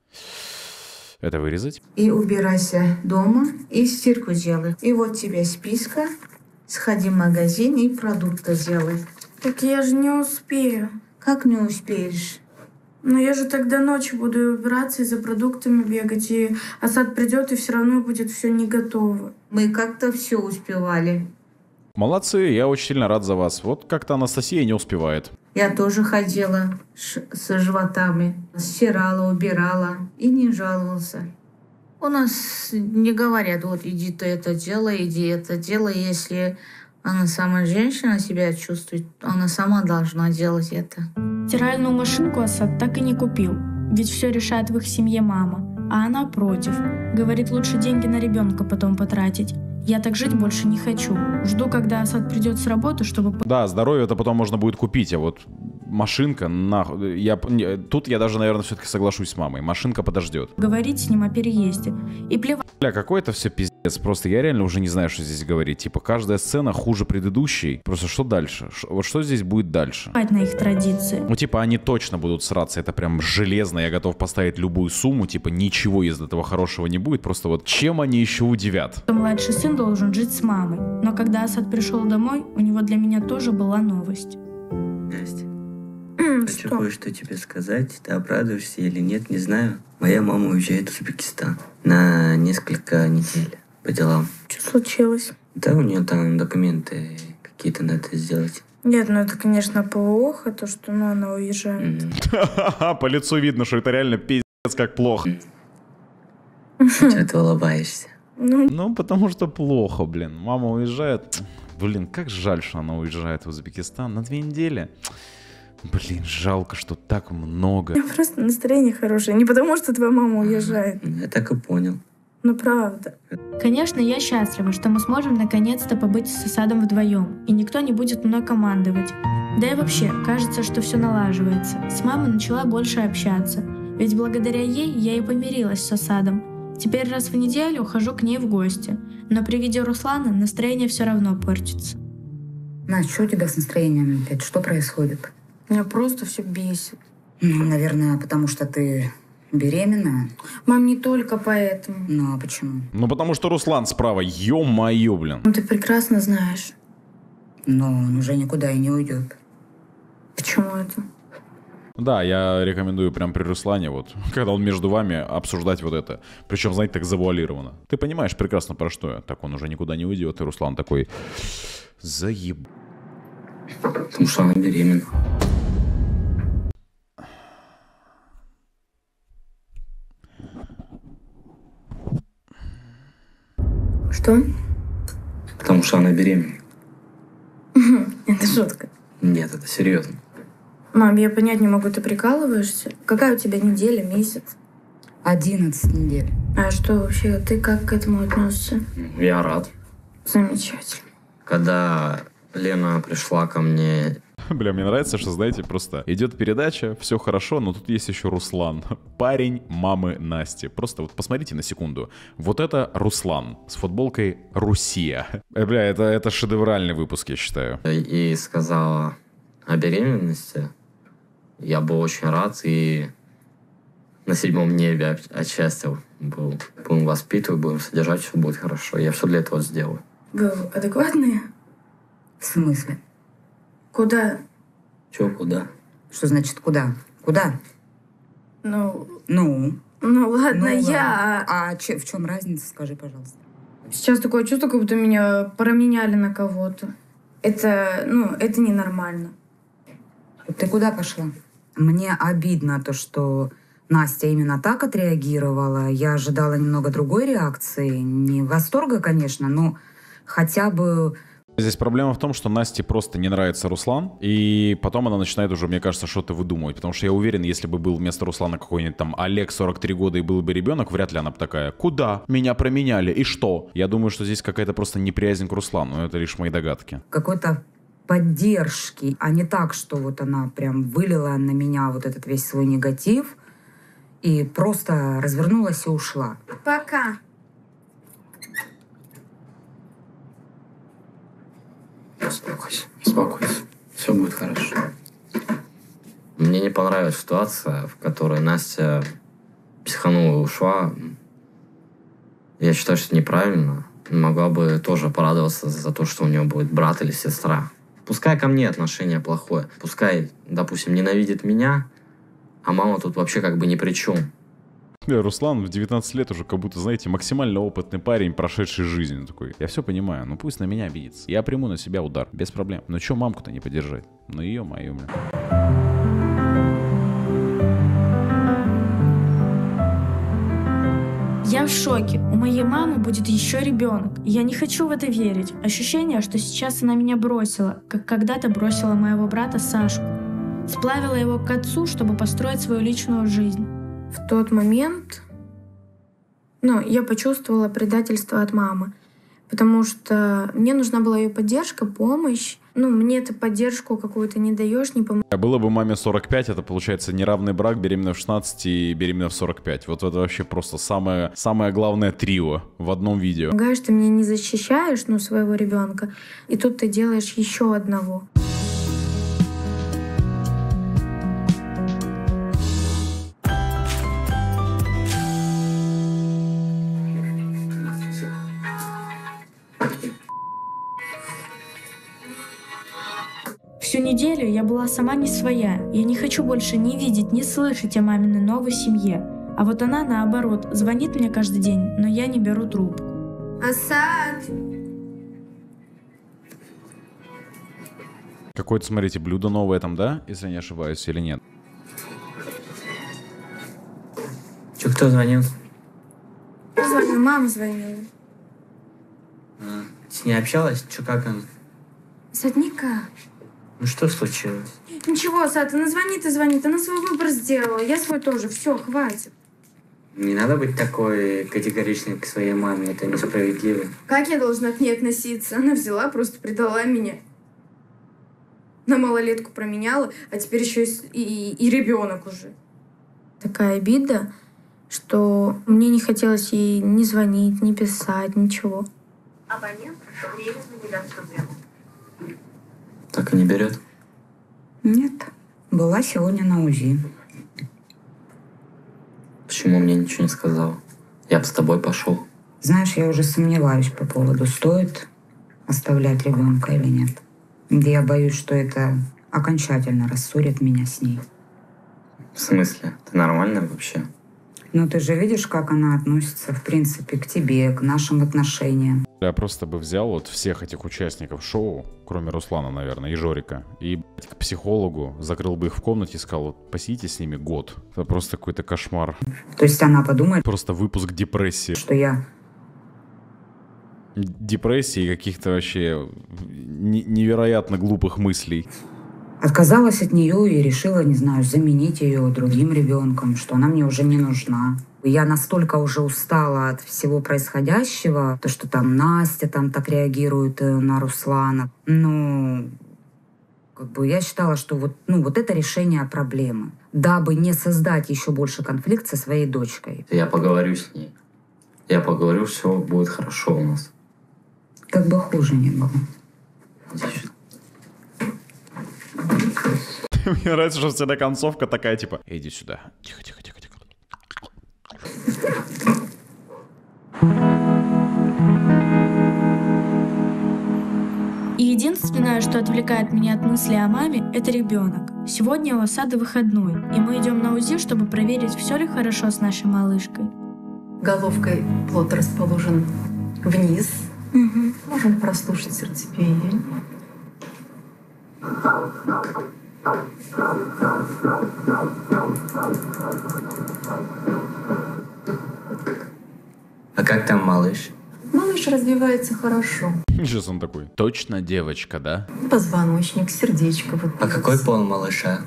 Это вырезать? И убирайся дома, и стирку делай. И вот тебе списка. Сходи в магазин и продукты делай. Так я же не успею. Как не успеешь? Но я же тогда ночью буду убираться и за продуктами бегать, и Асад придет, и все равно будет все не готово. Мы как-то все успевали. Молодцы, я очень сильно рад за вас. Вот как-то Анастасия не успевает. Я тоже ходила с животами, стирала, убирала и не жаловался. У нас не говорят, вот иди ты это делай, иди это делай. Если она сама женщина себя чувствует, она сама должна делать это. Стиральную машинку Асад так и не купил, ведь все решает в их семье мама, а она против. Говорит, лучше деньги на ребенка потом потратить. Я так жить больше не хочу. Жду, когда Асад придет с работы, чтобы... Да, здоровье это потом можно будет купить, а вот машинка, тут я даже, наверное, все-таки соглашусь с мамой. Машинка подождет. Говорить с ним о переезде. И плевать. Бля, какой это все пиздец. Просто я реально уже не знаю, что здесь говорить. Типа, каждая сцена хуже предыдущей. Просто что дальше? Вот что здесь будет дальше? На их традиции. Ну, типа, они точно будут сраться. Это прям железно. Я готов поставить любую сумму. Типа, ничего из этого хорошего не будет. Просто вот чем они еще удивят? Младший сын должен жить с мамой. Но когда Асад пришел домой, у него для меня тоже была новость. Настя, хочу кое-что тебе сказать. Ты обрадуешься или нет, не знаю. Моя мама уезжает в Узбекистан на несколько недель по делам. Что случилось? Да, у нее там документы какие-то надо сделать. Нет, ну это, конечно, плохо, то, что она уезжает. По лицу видно, что это реально пиздец как плохо. Чего ты улыбаешься? Ну, потому что плохо, блин. Мама уезжает. Блин, как жаль, что она уезжает в Узбекистан на 2 недели. Блин, жалко, что так много. У меня просто настроение хорошее. Не потому, что твоя мама уезжает. Я так и понял. Ну, правда. Конечно, я счастлива, что мы сможем наконец-то побыть с Асадом вдвоем, и никто не будет мной командовать. Да и вообще, кажется, что все налаживается. С мамой начала больше общаться. Ведь благодаря ей я и помирилась с Асадом. Теперь раз в неделю хожу к ней в гости. Но при виде Руслана настроение все равно портится. Настя, что у тебя с настроением опять? Что происходит? Меня просто все бесит. Ну, наверное, потому что ты беременная. Мам, не только поэтому. Ну, а почему? Ну, потому что Руслан справа. Ё-моё, блин. Ну, ты прекрасно знаешь. Но он уже никуда и не уйдет. Почему это? Да, я рекомендую прям при Руслане, вот, когда он между вами, обсуждать вот это. Причем, знаете, так завуалировано. Ты понимаешь прекрасно, про что я. Так он уже никуда не уйдет. И Руслан такой... Заеб... Потому что она беременна. Что? Потому что она беременна. Это шутка. Нет, это серьезно. Мам, я понять не могу, ты прикалываешься? Какая у тебя неделя, месяц? 11 недель. А что вообще, ты как к этому относишься? Я рад. Замечательно. Когда Лена пришла ко мне... Бля, мне нравится, что, знаете, просто идет передача, все хорошо, но тут есть еще Руслан. Парень мамы Насти. Просто вот посмотрите на секунду. Вот это Руслан с футболкой «Руссия». Бля, это шедевральный выпуск, я считаю. И сказала о беременности. Я был очень рад, и на 7-м небе от счастья был. Будем воспитывать, будем содержать, все будет хорошо. Я все для этого сделаю. Вы адекватные? В смысле? Куда? Чего куда? Что значит куда? Куда? Ну Ну ладно, ну, я... А в чем разница, скажи, пожалуйста. Сейчас такое чувство, как будто меня променяли на кого-то. Это ненормально. Ты куда пошла? Мне обидно то, что Настя именно так отреагировала. Я ожидала немного другой реакции. Не восторга, конечно, но хотя бы... Здесь проблема в том, что Насте просто не нравится Руслан, и потом она начинает уже, мне кажется, что-то выдумывать. Потому что я уверен, если бы был вместо Руслана какой-нибудь там Олег, 43 года, и был бы ребенок, вряд ли она бы такая: куда? Меня променяли, и что? Я думаю, что здесь какая-то просто неприязнь к Руслану, но это лишь мои догадки. Какой-то поддержки, а не так, что вот она прям вылила на меня вот этот весь свой негатив и просто развернулась и ушла. Пока. Успокойся. Все будет хорошо. Мне не понравилась ситуация, в которой Настя психанула и ушла. Я считаю, что это неправильно. Могла бы тоже порадоваться за то, что у нее будет брат или сестра. Пускай ко мне отношение плохое. Пускай, допустим, ненавидит меня, а мама тут вообще как бы ни при чем. Руслан в 19 лет уже как будто, знаете, максимально опытный парень, прошедший жизнь. Такой: я все понимаю, ну пусть на меня обидится. Я приму на себя удар, без проблем. Но че мамку-то не поддержать? Ну ее мою, бля. Я в шоке. У моей мамы будет еще ребенок. Я не хочу в это верить. Ощущение, что сейчас она меня бросила, как когда-то бросила моего брата Сашку. Сплавила его к отцу, чтобы построить свою личную жизнь. В тот момент, я почувствовала предательство от мамы, потому что мне нужна была ее поддержка, помощь. Мне эту поддержку какую-то не даешь, не помогаешь. Было бы маме 45, это получается неравный брак, беременна в 16 и беременна в 45. Вот это вообще просто самое главное трио в одном видео. Помогаешь, ты мне не защищаешь, своего ребенка, и тут ты делаешь еще одного. Всю неделю я была сама не своя. Я не хочу больше ни видеть, ни слышать о маминой новой семье. А вот она, наоборот, звонит мне каждый день, но я не беру трубку. Асад! Какое-то, смотрите, блюдо новое там, да? Если не ошибаюсь, или нет? Че, кто звонил? Звонила, мама звонила. С ней общалась? Че, как она? Садника. Ну что случилось? Ничего, Сад, она звонит и звонит. Она свой выбор сделала. Я свой тоже. Все, хватит. Не надо быть такой категоричной к своей маме. Это несправедливо. Как я должна к ней относиться? Она взяла, просто предала меня. На малолетку променяла, а теперь еще и ребенок уже. Такая обида, что мне не хотелось ей ни звонить, ни писать, ничего. Абонент временно недоступен. Так и не берет? Нет. Была сегодня на УЗИ. Почему мне ничего не сказал? Я бы с тобой пошел. Знаешь, я уже сомневаюсь по поводу, стоит оставлять ребенка или нет. Я боюсь, что это окончательно рассорит меня с ней. В смысле? Ты нормальная вообще? Ну, ты же видишь, как она относится, в принципе, к тебе, к нашим отношениям. Я просто бы взял вот всех этих участников шоу, кроме Руслана, наверное, и Жорика, и к психологу, закрыл бы их в комнате и сказал: вот посидите с ними год. Это просто какой-то кошмар. То есть она подумает... Просто выпуск депрессии. Что я... Депрессии и каких-то вообще невероятно глупых мыслей. Отказалась от нее и решила, не знаю, заменить ее другим ребенком, что она мне уже не нужна. Я настолько уже устала от всего происходящего, то, что там Настя там так реагирует на Руслана. Ну, я считала, что вот это решение проблемы, дабы не создать еще больше конфликт со своей дочкой. Я поговорю с ней. Я поговорю, все будет хорошо у нас. Как бы хуже не было. Мне нравится, что всегда концовка такая, типа: иди сюда. Тихо. что отвлекает меня от мысли о маме, это ребенок. Сегодня у Асада выходной, и мы идем на УЗИ, чтобы проверить, все ли хорошо с нашей малышкой. Головкой плод расположен вниз. Можем прослушать сердцебиение. А как там малыш? Малыш развивается хорошо. Сейчас он такой. Точно девочка, да? Позвоночник, сердечко. Вот а какой пол малыша?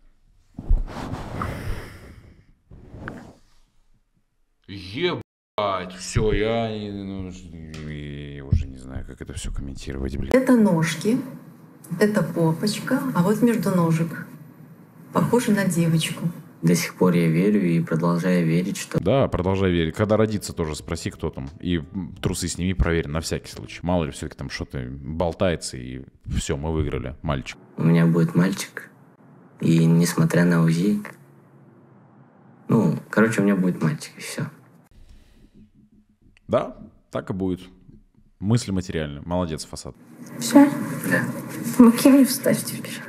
Ебать, все, я уже не знаю, как это все комментировать, блин. Это ножки, это попочка, а вот между ножек. Похоже на девочку. До сих пор я верю и продолжаю верить, что... Да, продолжай верить. Когда родится, тоже спроси, кто там. И трусы сними, проверь, на всякий случай. Мало ли, все-таки там что-то болтается, и все, мы выиграли. Мальчик. У меня будет мальчик. И несмотря на УЗИ... Ну, короче, у меня будет мальчик, и все. Да, так и будет. Мысли материальные. Молодец, Фасад. Все? Да. Руки мне вставьте вперед.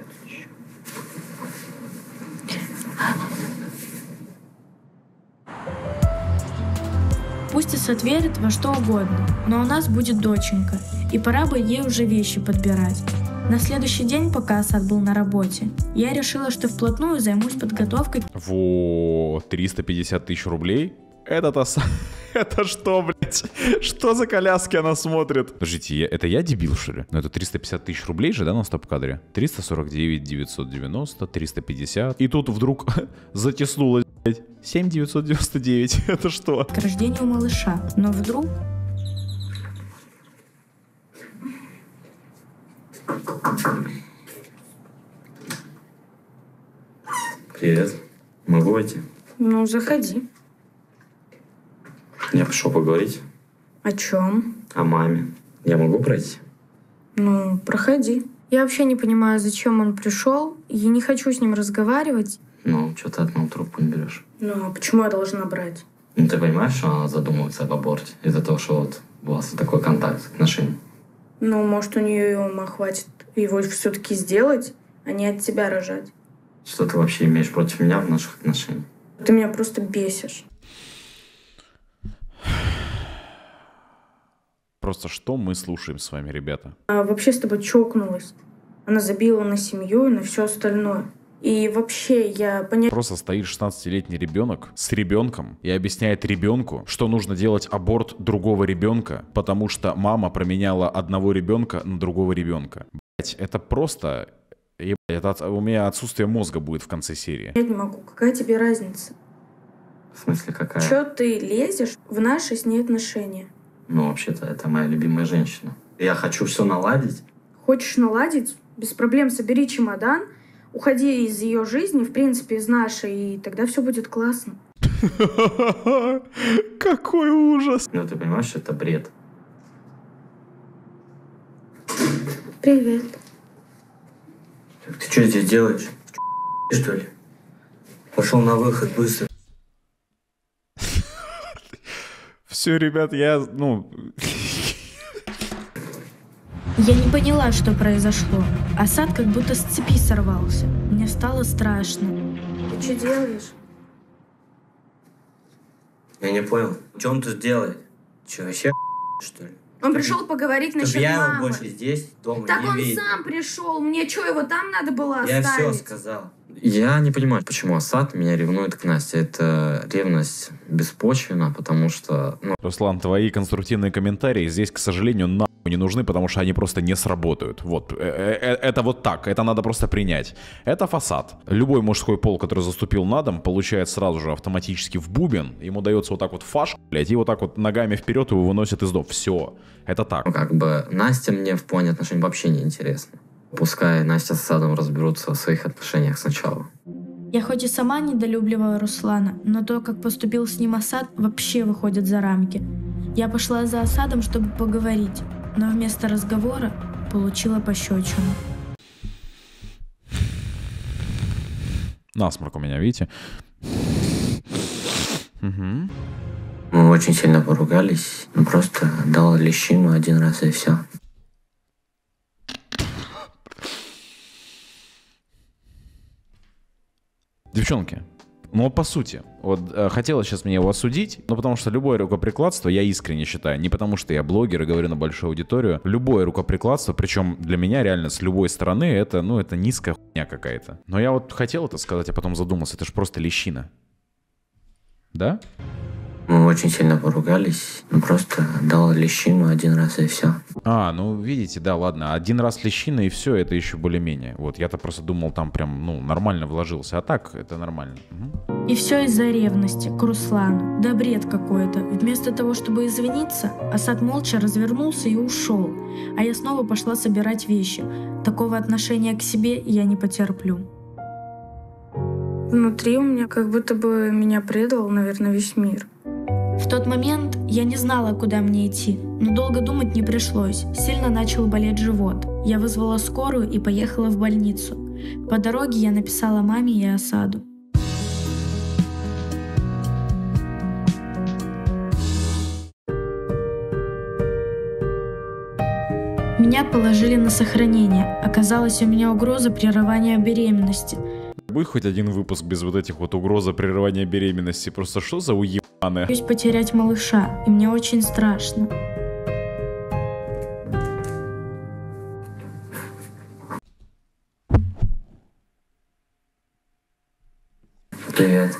Пусть Асад верит во что угодно, но у нас будет доченька, и пора бы ей уже вещи подбирать. На следующий день, пока Асад был на работе, я решила, что вплотную займусь подготовкой. Во, 350 тысяч рублей? Этот Асад... Это что, блядь? Что за коляски она смотрит? Подождите, это я дебил, что ли? Ну это 350 тысяч рублей же, да, на стоп-кадре? 349 990, 350. И тут вдруг затеснулось, блядь, 7 999. Это что? К рождению малыша. Но вдруг... Привет. Могу войти? Ну, заходи. Я пришел поговорить. О чем? О маме. Я могу пройти? Ну, проходи. Я вообще не понимаю, зачем он пришел. Я не хочу с ним разговаривать. Ну, что ты одну трубку не берешь? Ну, а почему я должна брать? Ну, ты понимаешь, что она задумывается об аборте? Из-за того, что вот у вас такой контакт, отношения. Ну, может, у нее ума хватит его все-таки сделать, а не от тебя рожать. Что ты вообще имеешь против меня в наших отношениях? Ты меня просто бесишь. Просто что мы слушаем с вами, ребята? А вообще с тобой чокнулась. Она забила на семью и на все остальное. И вообще я Просто стоит 16-летний ребенок с ребенком и объясняет ребенку, что нужно делать аборт другого ребенка, потому что мама променяла одного ребенка на другого ребенка. Блять, это просто... Это у меня отсутствие мозга будет в конце серии. Я не могу. Какая тебе разница? В смысле, какая? Чё ты лезешь в наши с ней отношения? Ну, вообще-то, это моя любимая женщина. Я хочу все наладить. Хочешь наладить? Без проблем собери чемодан, уходи из ее жизни, в принципе, из нашей, и тогда все будет классно. Какой ужас! Ну, ты понимаешь, что это бред. Привет. Ты что здесь делаешь? Что ли? Пошел на выход быстро. Все, ребят, я, Я не поняла, что произошло. Асад как будто с цепи сорвался. Мне стало страшно. Ты что делаешь? Я не понял. Что он тут делает? Че, вообще что ли? Он пришел поговорить насчет я мамы. его больше здесь, дома Так не он видел. сам пришел. Мне что, его там надо было Я оставить? все сказал. Я не понимаю, почему Асад меня ревнует к Насте. Это ревность беспочвенна, потому что... Руслан, твои конструктивные комментарии здесь, к сожалению, нахуй не нужны, потому что они просто не сработают. Вот. Это вот так. Это надо просто принять. Это Фасад. Любой мужской пол, который заступил на дом, получает сразу же автоматически в бубен. Ему дается вот так вот фаш, блядь, и вот так вот ногами вперед его выносят из дома. Все. Это так. Ну, как бы Настя мне в плане отношений вообще не интересна. Пускай Настя с Асадом разберутся в своих отношениях сначала. Я хоть и сама недолюбливаю Руслана, но то, как поступил с ним Асад, вообще выходит за рамки. Я пошла за Асадом, чтобы поговорить, но вместо разговора получила пощечину. Насморк у меня, видите? Угу. Мы очень сильно поругались. Просто дал лещину один раз и все. Девчонки, ну вот по сути, вот хотелось сейчас мне его осудить, но потому что любое рукоприкладство, я искренне считаю, не потому что я блогер и говорю на большую аудиторию, любое рукоприкладство, причем для меня реально с любой стороны, это, ну, это низкая хуйня какая-то. Но я вот хотел это сказать, а потом задумался, это же просто лещина. Да? Мы очень сильно поругались, просто дал лещину один раз и все. А, ну видите, да, ладно, один раз лещина и все, это еще более-менее. Вот, я-то просто думал, там прям, ну, нормально вложился, а так это нормально. Угу. И все из-за ревности к Руслану. Да бред какой-то. Вместо того, чтобы извиниться, Асад молча развернулся и ушел. А я снова пошла собирать вещи. Такого отношения к себе я не потерплю. Внутри у меня как будто бы меня предал, наверное, весь мир. В тот момент я не знала, куда мне идти, но долго думать не пришлось. Сильно начал болеть живот. Я вызвала скорую и поехала в больницу. По дороге я написала маме и Асаду. Меня положили на сохранение. Оказалось, у меня угроза прерывания беременности. Будет хоть один выпуск без вот этих вот угроза прерывания беременности? Просто что за уебаны? Боюсь потерять малыша, и мне очень страшно. Привет.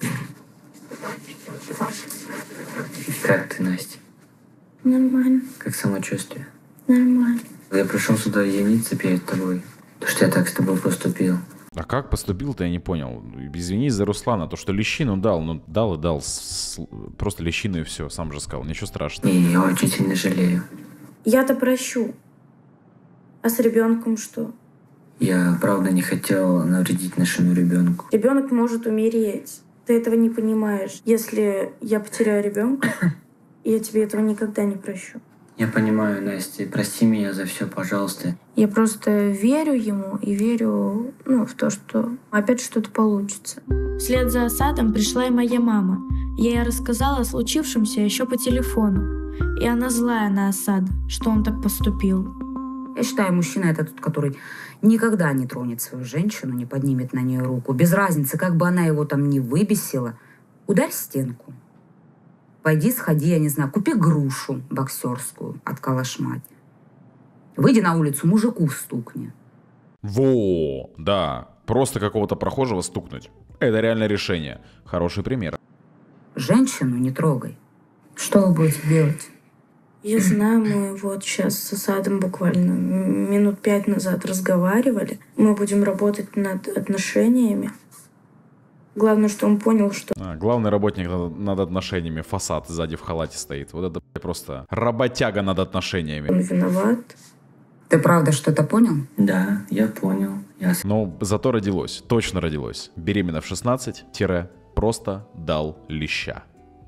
Как ты, Настя? Нормально. Как самочувствие? Нормально. Я пришел сюда извиниться перед тобой, потому что я так с тобой поступил. А как поступил-то, я не понял. Извинись за Руслана, то, что лещину дал, ну дал и дал. Просто лещину и все, сам же сказал, ничего страшного. И я очень сильно жалею. Я-то прощу. А с ребенком что? Я правда не хотел навредить нашему ребенку. Ребенок может умереть. Ты этого не понимаешь. Если я потеряю ребенка, я тебе этого никогда не прощу. Я понимаю, Настя, прости меня за все, пожалуйста. Я просто верю ему и верю, в то, что опять что-то получится. Вслед за Асадом пришла и моя мама. Я ей рассказала о случившемся еще по телефону. И она злая на Асада, что он так поступил. Я считаю, мужчина — это тот, который никогда не тронет свою женщину, не поднимет на нее руку. Без разницы, как бы она его там ни выбесила. Ударь стенку. Пойди, сходи, я не знаю, купи грушу боксерскую от калашмати. Выйди на улицу, мужику стукни. Во, да. Просто какого-то прохожего стукнуть. Это реальное решение. Хороший пример. Женщину не трогай. Что вы будете делать? Я знаю, мы вот сейчас с Асадом буквально минут 5 назад разговаривали. Мы будем работать над отношениями. Главное, что он понял, что... Главный работник над отношениями, фасад сзади в халате стоит. Вот это просто работяга над отношениями. Он виноват. Ты правда что-то понял? Да, я понял. Но зато родилось, точно родилось. Беременна в 16 – просто дал леща.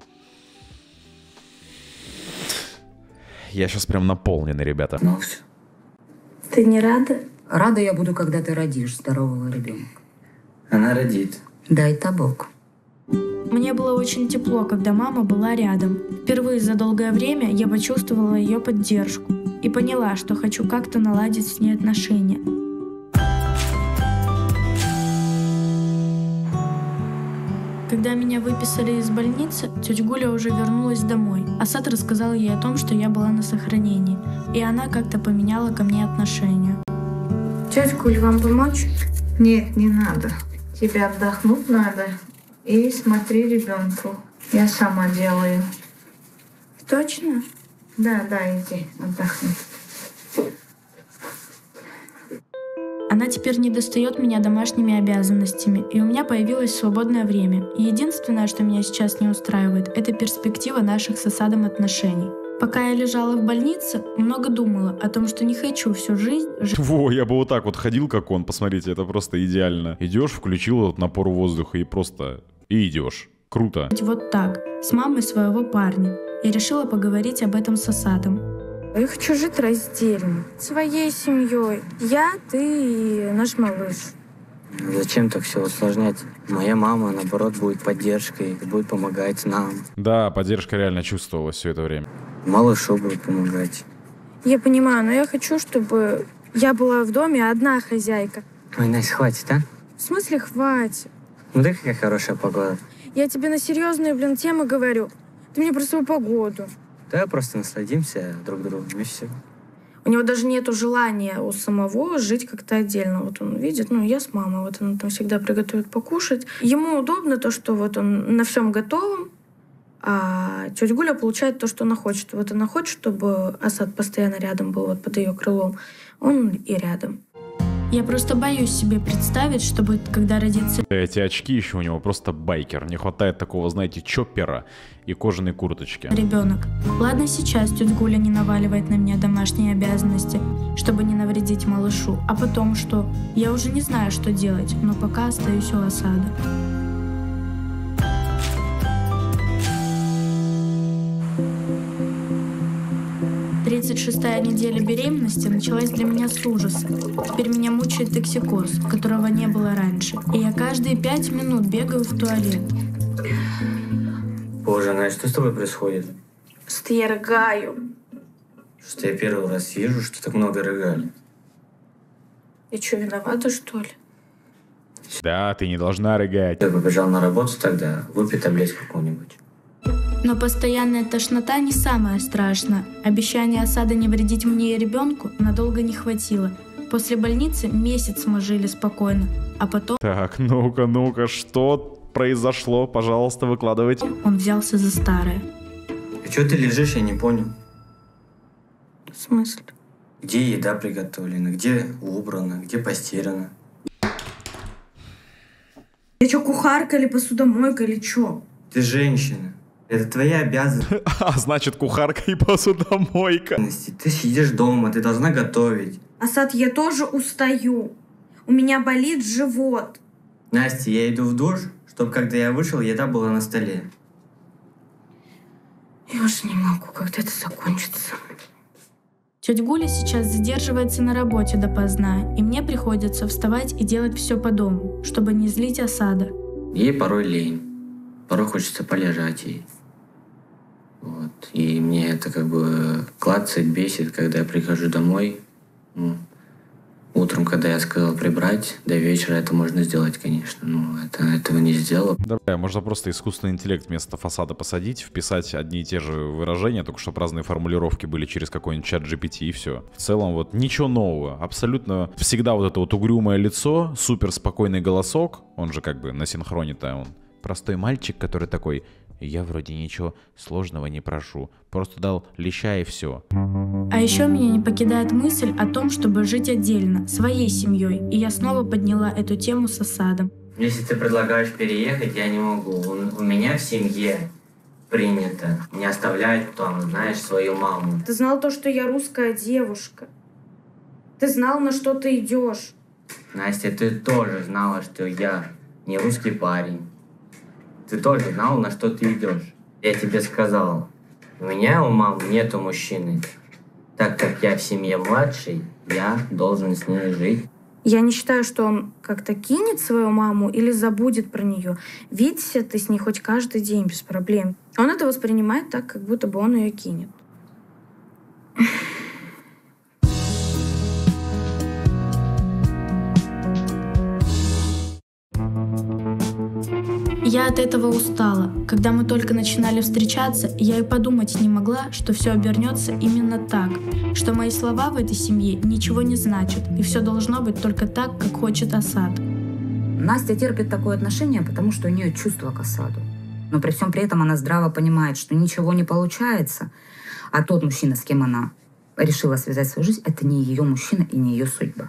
Я сейчас прям наполненный, ребята. Ну все. Ты не рада? Рада я буду, когда ты родишь здорового ребенка. Она родит. Дай-то Бог. Мне было очень тепло, когда мама была рядом. Впервые за долгое время я почувствовала ее поддержку и поняла, что хочу как-то наладить с ней отношения. Когда меня выписали из больницы, тетя Гуля уже вернулась домой. Асад рассказал ей о том, что я была на сохранении, и она как-то поменяла ко мне отношение. Тетя Гуль, вам помочь? Нет, не надо. Тебе отдохнуть надо. И смотри ребенку. Я сама делаю. Точно? Да, иди, отдохни. Она теперь не достает меня домашними обязанностями, и у меня появилось свободное время. И единственное, что меня сейчас не устраивает, это перспектива наших с Асадом отношений. Пока я лежала в больнице, много думала о том, что не хочу всю жизнь жить. Во, я бы вот так вот ходил, как он, посмотрите, это просто идеально. Идешь, включил этот напор воздуха и просто... И идешь. Круто. Вот так, с мамой своего парня. Я решила поговорить об этом с Асадом. Я хочу жить раздельно, своей семьей. Я, ты и наш малыш. Зачем так все усложнять? Моя мама, наоборот, будет поддержкой, будет помогать нам. Да, поддержка реально чувствовалась все это время. Малышу будет помогать. Я понимаю, но я хочу, чтобы я была в доме одна хозяйка. Ой, Настя, хватит, а? В смысле хватит? Смотри, какая хорошая погода. Я тебе на серьезные, темы говорю. Ты мне про свою погоду. Давай просто насладимся друг другом, и все. У него даже нету желания у самого жить как-то отдельно. Вот он видит, я с мамой, вот она там всегда приготовит покушать. Ему удобно то, что вот он на всем готовом, а тетя Гуля получает то, что она хочет. Вот она хочет, чтобы Асад постоянно рядом был, вот под ее крылом. Он и рядом. Я просто боюсь себе представить, что будет, когда родится... Эти очки еще у него просто байкер. Не хватает такого, знаете, чоппера и кожаной курточки. Ребенок. Ладно, сейчас тетя Гуля не наваливает на меня домашние обязанности, чтобы не навредить малышу. А потом что? Я уже не знаю, что делать, но пока остаюсь у Асада. 36-я неделя беременности началась для меня с ужаса. Теперь меня мучает токсикоз, которого не было раньше. И я каждые 5 минут бегаю в туалет. Боже, Настя, что с тобой происходит? Что я рыгаю. Что я первый раз вижу, что так много рыгали. Я что, виновата, что ли? Да, ты не должна рыгать. Я побежал на работу тогда, выпей таблетку какую-нибудь. Но постоянная тошнота не самое страшное. Обещание Асада не вредить мне и ребенку надолго не хватило. После больницы месяц мы жили спокойно, а потом... Так, ну-ка, что произошло? Пожалуйста, выкладывайте. Он взялся за старое. А что ты лежишь, я не понял. В смысле? Где еда приготовлена, где убрана, где постирана? Я что, кухарка или посудомойка или что? Ты женщина. Это твоя обязанность. А значит, кухарка и посудомойка. Ты сидишь дома, ты должна готовить. Асад, я тоже устаю. У меня болит живот. Настя, я иду в душ, чтобы когда я вышел, еда была на столе. Я уже не могу, когда это закончится. Тетя Гуля сейчас задерживается на работе допоздна, и мне приходится вставать и делать все по дому, чтобы не злить Асада. Ей порой лень. Порой хочется полежать ей. Вот. И мне это как бы клацает, бесит, когда я прихожу домой. Утром, когда я сказал прибрать, до вечера это можно сделать, конечно. Но этого не сделал. Да, можно просто искусственный интеллект вместо фасада посадить, вписать одни и те же выражения, только чтобы разные формулировки были через какой-нибудь чат GPT и все. В целом вот ничего нового. Абсолютно всегда вот это вот угрюмое лицо, супер спокойный голосок. Он же как бы на синхроне-то он. Простой мальчик, который такой: я вроде ничего сложного не прошу, просто дал леща и все. А еще меня не покидает мысль о том, чтобы жить отдельно, своей семьей, и я снова подняла эту тему с Асадом. Если ты предлагаешь переехать, я не могу. У меня в семье принято не оставлять там, знаешь, свою маму. Ты знал то, что я русская девушка. Ты знал, на что ты идешь. Настя, ты тоже знала, что я не русский парень. Ты тоже знал, на что ты идешь. Я тебе сказал, у меня у мамы нету мужчины. Так как я в семье младший, я должен с ней жить. Я не считаю, что он как-то кинет свою маму или забудет про нее. Видишься ты с ней хоть каждый день без проблем. Он это воспринимает так, как будто бы он ее кинет. Я от этого устала. Когда мы только начинали встречаться, я и подумать не могла, что все обернется именно так, что мои слова в этой семье ничего не значат, и все должно быть только так, как хочет Асад. Настя терпит такое отношение, потому что у нее чувство к Асаду. Но при всем при этом она здраво понимает, что ничего не получается, а тот мужчина, с кем она решила связать свою жизнь, это не ее мужчина и не ее судьба.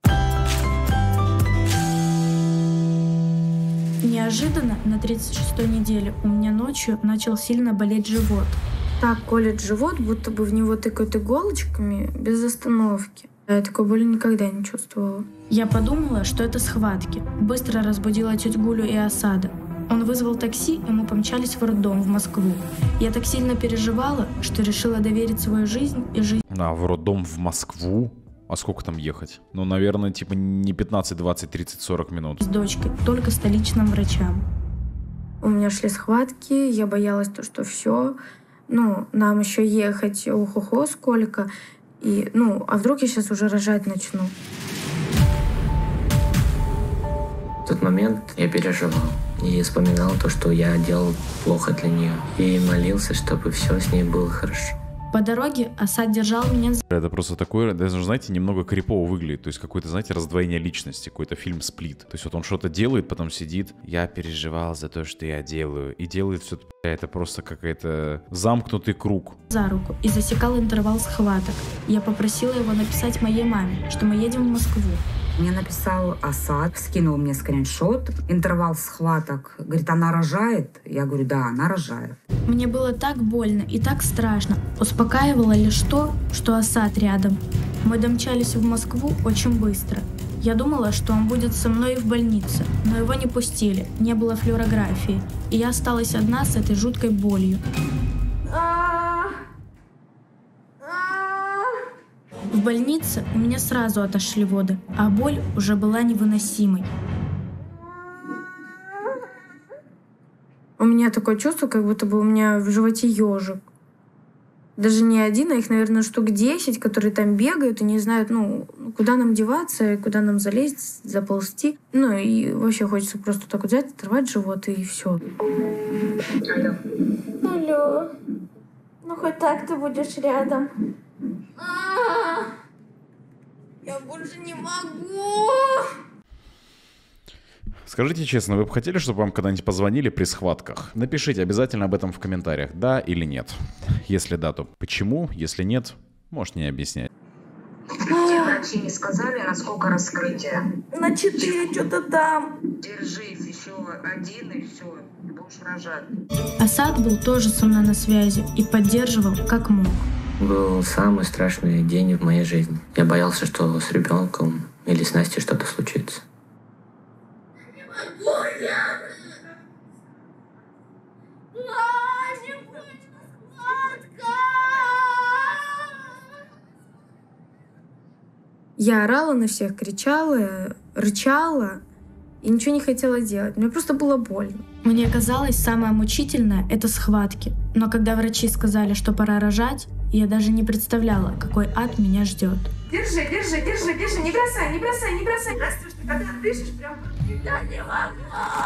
Неожиданно на 36-й неделе у меня ночью начал сильно болеть живот. Так колет живот, будто бы в него тыкают иголочками без остановки. Я такой боли никогда не чувствовала. Я подумала, что это схватки. Быстро разбудила тетю Гулю и Асада. Он вызвал такси, и мы помчались в роддом в Москву. Я так сильно переживала, что решила доверить свою жизнь и жизнь... А, в роддом в Москву? А сколько там ехать? Ну, наверное, типа не 15, 20, 30, 40 минут. С дочкой, только столичным врачам. У меня шли схватки, я боялась то, что все. Нам еще ехать, охо-хо, сколько. И, а вдруг я сейчас уже рожать начну? В тот момент я переживал и вспоминал то, что я делал плохо для нее. И молился, чтобы все с ней было хорошо. По дороге Асад держал меня за... Это просто такое, даже, знаете, немного крипово выглядит. То есть какое-то, знаете, раздвоение личности, какой-то фильм «Сплит». То есть вот он что-то делает, потом сидит. Я переживал за то, что я делаю. И делает все это просто какой-то замкнутый круг. За руку и засекал интервал схваток. Я попросила его написать моей маме, что мы едем в Москву. Мне написал Асад, скинул мне скриншот, интервал схваток. Говорит, она рожает? Я говорю, да, она рожает. Мне было так больно и так страшно. Успокаивало лишь то, что Асад рядом. Мы домчались в Москву очень быстро. Я думала, что он будет со мной в больнице, но его не пустили, не было флюорографии. И я осталась одна с этой жуткой болью. В больнице у меня сразу отошли воды, а боль уже была невыносимой. У меня такое чувство, как будто бы у меня в животе ежик. Даже не один, а их, наверное, штук 10, которые там бегают и не знают, куда нам деваться, куда нам залезть, заползти. И вообще хочется просто так вот взять, оторвать живот и все. Алло. Хоть так ты будешь рядом. Я больше не могу. Скажите честно, вы бы хотели, чтобы вам когда-нибудь позвонили при схватках? Напишите обязательно об этом в комментариях, да или нет. Если да, то почему? Если нет, можете не объяснять. Врачи не сказали, насколько раскрытие? На 4 что-то там. Держись, еще 1 и все, будешь рожать. Асад был тоже со мной на связи и поддерживал как мог. Был самый страшный день в моей жизни. Я боялся, что с ребенком или с Настей что-то случится. Я орала на всех, кричала, рычала и ничего не хотела делать. Мне просто было больно. Мне казалось, самое мучительное — это схватки. Но когда врачи сказали, что пора рожать, я даже не представляла, какой ад меня ждет. Держи, не бросай. Настюш, ты когда дышишь, прям... Я не могу!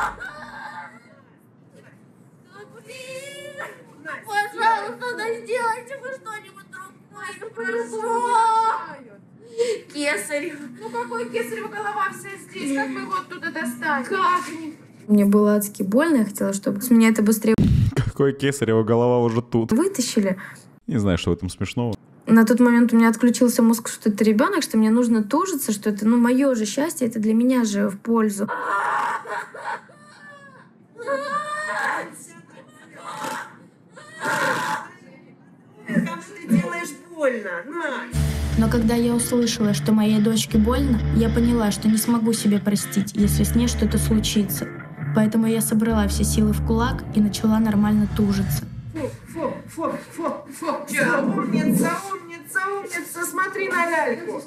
Пожалуйста, сделайте вы что-нибудь другое. Кесарево. Какой кесарево, голова вся здесь. Как мы его оттуда достанем? Как? Мне было адски больно, я хотела, чтобы с меня это быстрее... Какой кесарево, голова уже тут. Вытащили. Не знаю, что в этом смешного. На тот момент у меня отключился мозг, что это ребенок, что мне нужно тужиться, что это мое же счастье, это для меня же в пользу. Как же ты делаешь больно, Но когда я услышала, что моей дочке больно, я поняла, что не смогу себе простить, если с ней что-то случится. Поэтому я собрала все силы в кулак и начала нормально тужиться. Фу. Умница, смотри на ляльку.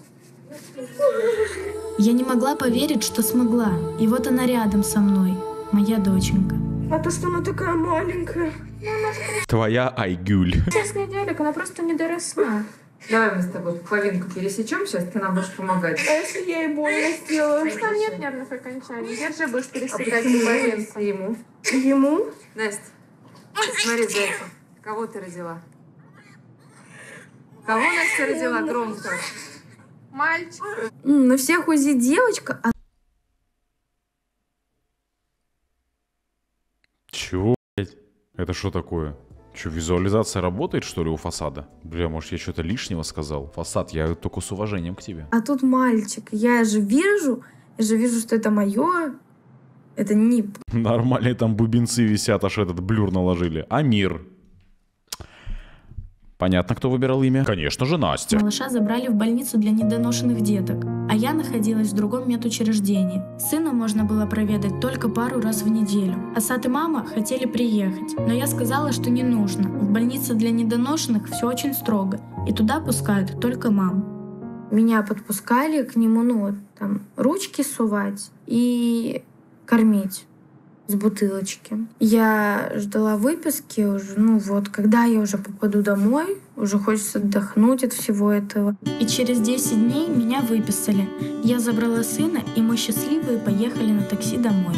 Я не могла поверить, что смогла. И вот она рядом со мной, моя доченька. А то, что она такая маленькая. Твоя Айгуль. Сейчас неделя, она просто не доросла. Давай мы с тобой половинку пересечем, сейчас ты нам будешь помогать. А если я ей больно сделаю? Там нет нервных окончаний. Держи, будешь пересекать половинку ему. Ему? Настя, смотри, зайка. Кого ты родила? Кого Настя родила громко? Мальчик. На всех УЗИ девочка, а... Чего, блядь? Это что такое? Что, визуализация работает, что ли, у Фасада? Бля, может, я что-то лишнего сказал? Фасад, я только с уважением к тебе. А тут мальчик. Я же вижу, что это мое. Это не... Нормально, там бубенцы висят, аж этот блюр наложили. Амир. Понятно, кто выбирал имя? Конечно же, Настя. Малыша забрали в больницу для недоношенных деток, а я находилась в другом медучреждении. Сына можно было проведать только пару раз в неделю. Асад и мама хотели приехать, но я сказала, что не нужно. В больнице для недоношенных все очень строго, и туда пускают только мам. Меня подпускали к нему, ручки сувать и кормить. с бутылочки. Я ждала выписки уже, когда я уже попаду домой, уже хочется отдохнуть от всего этого. И через 10 дней меня выписали. Я забрала сына, и мы счастливые поехали на такси домой.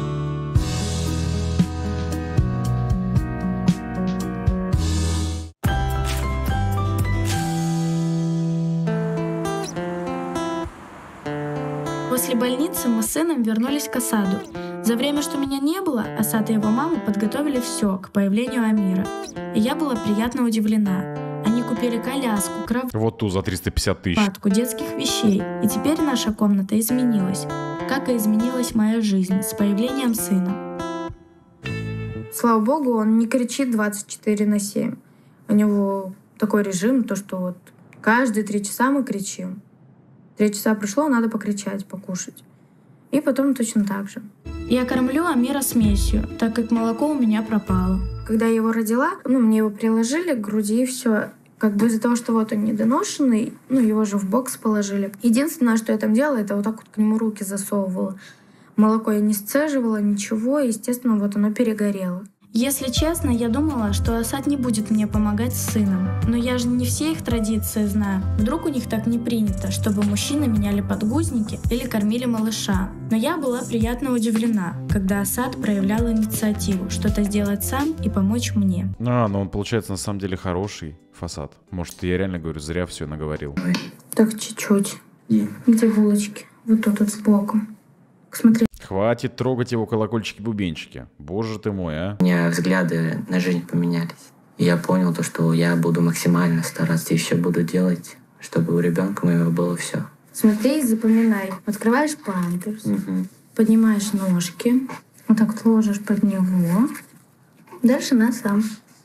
После больницы мы с сыном вернулись к Асаду. За время, что меня не было, Асад и его мама подготовили все к появлению Амира. И я была приятно удивлена. Они купили коляску, кровать, Вот ту за 350 тысяч. палатку, детских вещей. И теперь наша комната изменилась. Как и изменилась моя жизнь с появлением сына. Слава богу, он не кричит 24/7. У него такой режим, то что вот каждые 3 часа мы кричим. 3 часа прошло, надо покричать, покушать. И потом точно так же. Я кормлю Амира смесью, так как молоко у меня пропало. Когда я его родила, мне его приложили к груди, и все. Как бы из-за того, что вот он недоношенный, его же в бокс положили. Единственное, что я там делала, это вот так вот к нему руки засовывала. Молоко я не сцеживала, ничего, и, естественно, вот оно перегорело. Если честно, я думала, что Асад не будет мне помогать с сыном. Но я же не все их традиции знаю. Вдруг у них так не принято, чтобы мужчины меняли подгузники или кормили малыша. Но я была приятно удивлена, когда Асад проявлял инициативу что-то сделать сам и помочь мне. Но он, получается, на самом деле хороший Фасад. Может, я реально говорю, зря все наговорил. Так, чуть-чуть. Где булочки? Вот тут вот сбоку. Смотри. Хватит трогать его колокольчики-бубенчики. Боже ты мой, а. У меня взгляды на жизнь поменялись. И я понял то, что я буду максимально стараться и все буду делать, чтобы у ребенка моего было все. Смотри и запоминай. Открываешь памперс, поднимаешь ножки, вот так вот ложишь под него. Дальше на сам.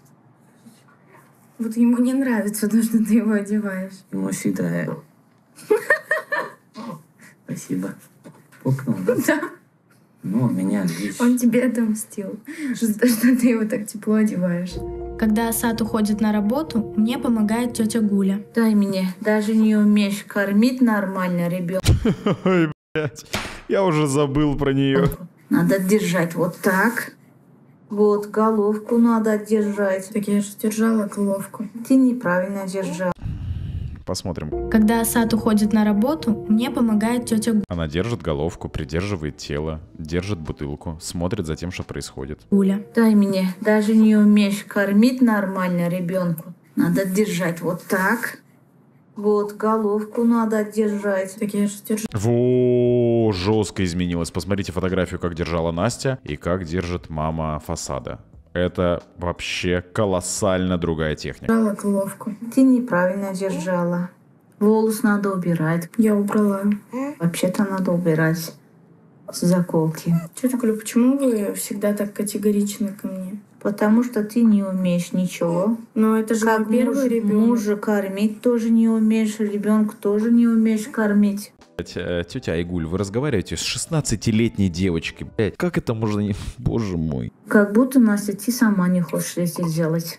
Вот ему не нравится то, что ты его одеваешь. Ему всегда... Спасибо. Пукнул, да? Да. Ну, меня здесь... Он тебе отомстил, что ты его так тепло одеваешь. Когда Асад уходит на работу, мне помогает тетя Гуля. Дай мне, даже не умеешь кормить нормально ребенка. Ой, блядь, я уже забыл про нее. Надо держать вот так. Вот, головку надо держать. Так я же держала головку. Ты неправильно держала. Посмотрим. Когда Асад уходит на работу, мне помогает тетя Она держит головку, придерживает тело, держит бутылку, смотрит за тем, что происходит. Гуля. Дай мне, даже не умеешь кормить нормально ребенку. Надо держать вот так. Вот, головку надо держать. Так я же держу. Во, жестко изменилось. Посмотрите фотографию, как держала Настя и как держит мама Фасада. Это вообще колоссально другая техника. Держала головку. Ты неправильно держала. Волос надо убирать. Я убрала. Вообще-то надо убирать с заколки. Тетя Гуля, почему вы всегда так категоричны ко мне? Потому что ты не умеешь ничего. Но это же как первый ребенок. Мужа кормить тоже не умеешь, ребенка тоже не умеешь кормить. Тетя Айгуль, вы разговариваете с 16-летней девочкой. Блять, как это можно не... Боже мой. Как будто, Настя, ты сама не хочешь это сделать.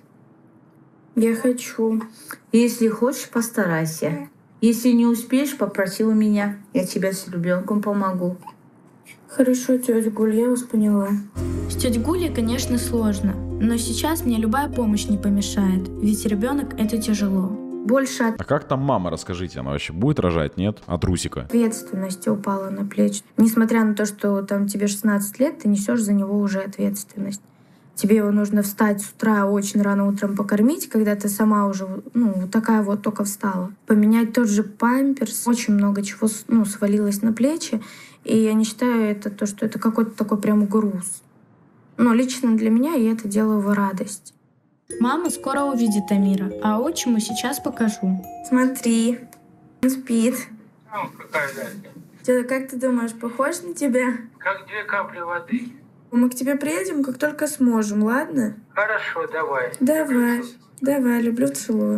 Я хочу. Если хочешь, постарайся. Если не успеешь, попроси у меня. Я тебе с ребенком помогу. Хорошо, тетя Гуль, я вас поняла. С тетей Гулей, конечно, сложно. Но сейчас мне любая помощь не помешает. Ведь ребенок — это тяжело. Больше А как там мама, расскажите, она вообще будет рожать, нет? От Русика? ответственности упала на плечи. Несмотря на то, что там тебе 16 лет, ты несешь за него уже ответственность. Тебе его нужно встать с утра, очень рано утром покормить, когда ты сама уже, вот такая вот только встала. Поменять тот же памперс. Очень много чего, свалилось на плечи. И я не считаю это то, что это какой-то такой прям груз. Но лично для меня я это делаю в радость. Мама скоро увидит Амира, а отчиму сейчас покажу. Смотри, он спит. Ну, какая разница? Деда, как ты думаешь, похож на тебя? Как 2 капли воды. Мы к тебе приедем, как только сможем, ладно? Хорошо, давай. Давай, люблю, целую.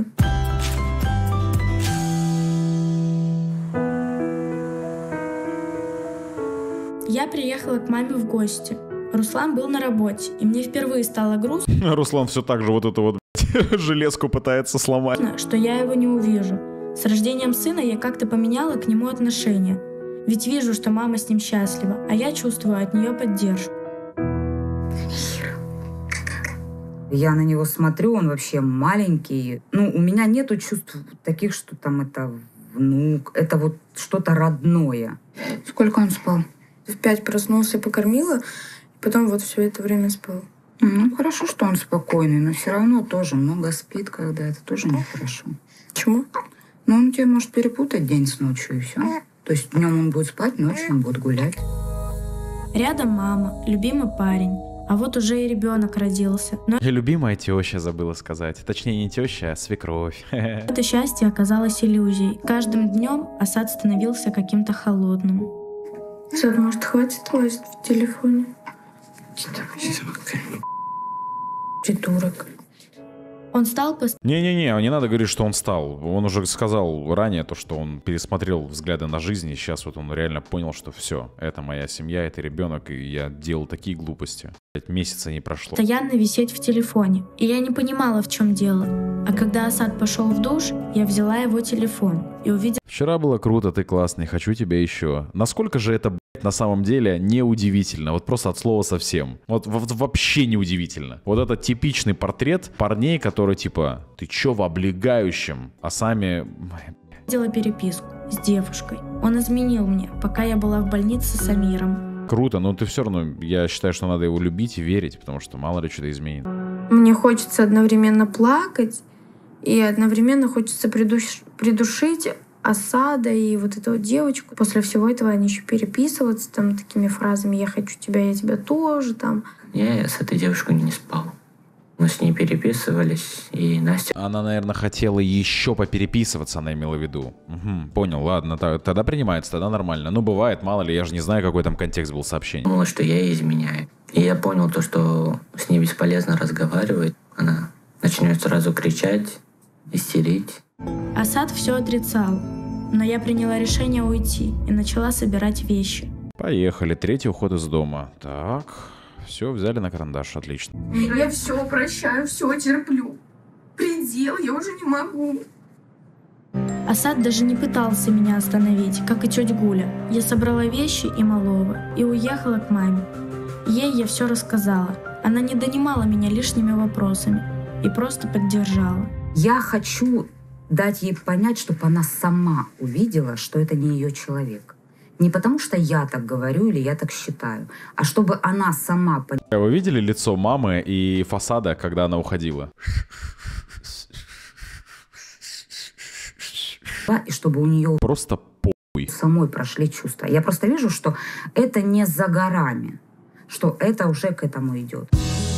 Я приехала к маме в гости. Руслан был на работе, и мне впервые стало грустно, Руслан все так же вот эту вот железку пытается сломать. что я его не увижу. С рождением сына я как-то поменяла к нему отношение. Ведь вижу, что мама с ним счастлива, а я чувствую от нее поддержку. Я на него смотрю, он вообще маленький. Ну, у меня нету чувств таких, что там это внук, это вот что-то родное. Сколько он спал? В 5 проснулся, покормила, потом вот все это время спал. Ну, хорошо, что он спокойный, но все равно тоже много спит, когда это тоже нехорошо. Почему? Ну, он тебе может перепутать день с ночью, и все. То есть днем он будет спать, ночью он будет гулять. Рядом мама, любимый парень. А вот уже и ребенок родился. Но Я любимая теща забыла сказать. Точнее, не теща, а свекровь. это счастье оказалось иллюзией. Каждым днем Асад становился каким-то холодным. Асад, может, хватит лазить в телефоне? Придурок. Он стал Не-не-не, не надо говорить, что он стал. Он уже сказал ранее то, что он пересмотрел взгляды на жизнь, и сейчас вот он реально понял, что все, это моя семья, это ребенок, и я делал такие глупости. 5 месяцев не прошло. постоянно висеть в телефоне. И я не понимала, в чем дело. А когда Асад пошел в душ, я взяла его телефон и увидела... Вчера было круто, ты классный, хочу тебя еще. Насколько же это, на самом деле неудивительно, вот просто от слова совсем. Вот вообще неудивительно. Вот это типичный портрет парней, которые типа, ты чё в облегающем, а сами... Видела переписку с девушкой. Он изменил мне, пока я была в больнице с Амиром. Круто, но ты все равно, я считаю, что надо его любить и верить, потому что мало ли что-то изменит. Мне хочется одновременно плакать, и одновременно хочется придушить Асада и вот эту девочку. После всего этого они еще переписываются там такими фразами: «Я хочу тебя, я тебя тоже», там. Я с этой девушкой не спал. Мы с ней переписывались, и Настя... Она, наверное, хотела еще попереписываться, она имела в виду. Угу, понял, ладно, тогда принимается, тогда нормально. Ну, бывает, мало ли, я же не знаю, какой там контекст был сообщения. Думала, что я ей изменяю. И я понял то, что с ней бесполезно разговаривать. Она начнет сразу кричать, истерить. Асад все отрицал, но я приняла решение уйти и начала собирать вещи. Поехали, 3-й уход из дома. Так, все, взяли на карандаш, отлично. Я все прощаю, все терплю. Предел, я уже не могу. Асад даже не пытался меня остановить, как и тетя Гуля. Я собрала вещи и малого и уехала к маме. Ей я все рассказала. Она не донимала меня лишними вопросами и просто поддержала. Я хочу дать ей понять, чтобы она сама увидела, что это не ее человек. Не потому, что я так говорю или я так считаю, а чтобы она сама поняла. Вы видели лицо мамы и Фасада, когда она уходила? И чтобы у нее просто похуй самой прошли чувства. Я просто вижу, что это не за горами, что это уже к этому идет.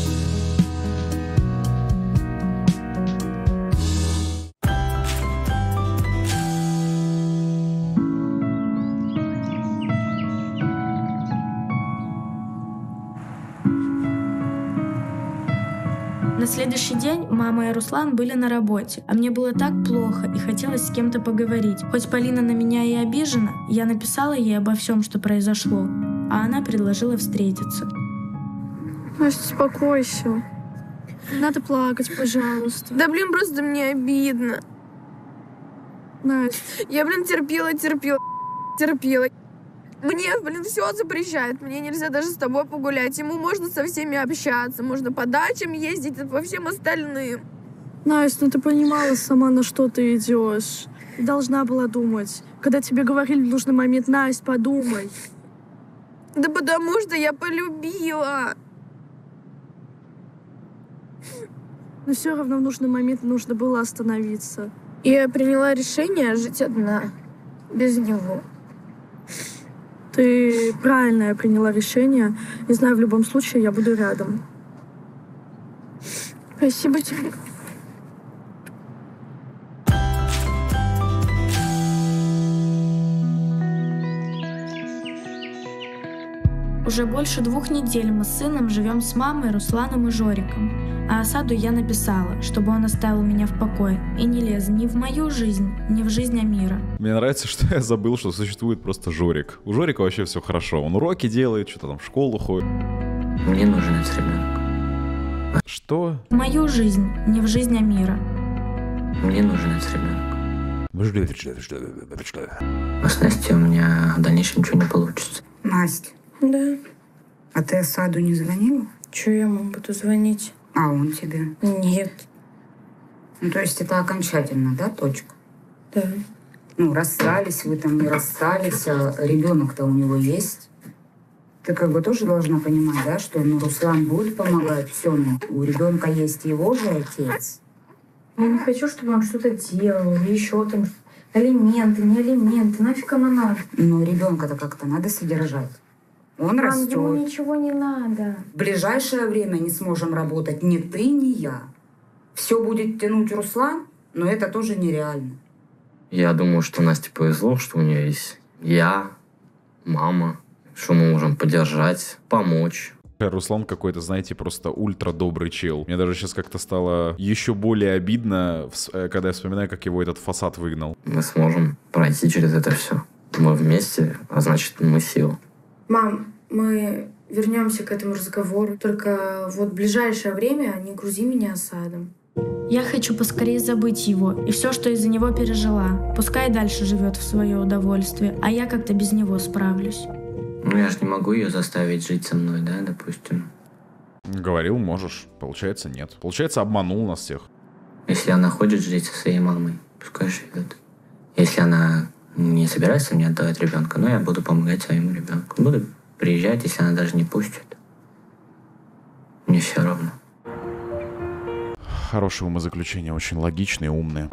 На следующий день мама и Руслан были на работе, а мне было так плохо и хотелось с кем-то поговорить. Хоть Полина на меня и обижена, я написала ей обо всем, что произошло, а она предложила встретиться. Настя, успокойся. Надо плакать, пожалуйста. Да, блин, просто мне обидно. Настя. Я, терпела. Мне, все запрещает. Мне нельзя даже с тобой погулять. Ему можно со всеми общаться. Можно по дачам ездить, по всем остальным. Настя, ну ты понимала сама, на что ты идешь. Ты должна была думать. Когда тебе говорили в нужный момент: Настя, подумай. Да потому что я полюбила. Но все равно в нужный момент нужно было остановиться. Я приняла решение жить одна. Без него. Ты правильно приняла решение. Не знаю, в любом случае я буду рядом. Спасибо тебе. Уже больше 2 недель мы с сыном живем с мамой, Русланом и Жориком. А Асаду я написала, чтобы он оставил меня в покое и не лез ни в мою жизнь, ни в жизнь Амира. Мне нравится, что я забыл, что существует просто Жорик. У Жорика вообще все хорошо. Он уроки делает, что-то там в школу ходит. Мне нужен этот ребенок. Что? В мою жизнь, не в жизнь Амира. Мне нужен этот ребенок. А с Настей у меня в дальнейшем ничего не получится. Настя. Да. А ты Асаду не звонила? Чего я ему буду звонить? А он тебе? Нет. Ну, то есть это окончательно, да, точка? Да. Ну, расстались вы там, не расстались, а ребенок-то у него есть. Ты как бы тоже должна понимать, да, что Руслан будет помогать, все, у ребенка есть его же отец. Я не хочу, чтобы он что-то делал, или еще там алименты, не алименты, нафиг оно надо. Но ребенка-то как-то надо содержать. Он растет. Ему ничего не надо. В ближайшее время не сможем работать ни ты, ни я. Все будет тянуть Руслан, но это тоже нереально. Я думаю, что Насте повезло, что у нее есть я, мама, что мы можем поддержать, помочь. Руслан какой-то, знаете, просто ультра добрый чел. Мне даже сейчас как-то стало еще более обидно, когда я вспоминаю, как его этот фасад выгнал. Мы сможем пройти через это все. Мы вместе, а значит, мы сила. Мам, мы вернемся к этому разговору. Только вот в ближайшее время не грузи меня осадом. Я хочу поскорее забыть его и все, что из-за него пережила. Пускай дальше живет в свое удовольствие, а я как-то без него справлюсь. Ну, я же не могу ее заставить жить со мной, да, допустим. Говорил, можешь. Получается, нет. Получается, обманул нас всех. Если она хочет жить со своей мамой, пускай живет. Если она не собирается мне отдавать ребенка, но я буду помогать своему ребенку. Буду приезжать, если она даже не пустит. Мне все равно. Хорошее умозаключение, очень логичное и умное.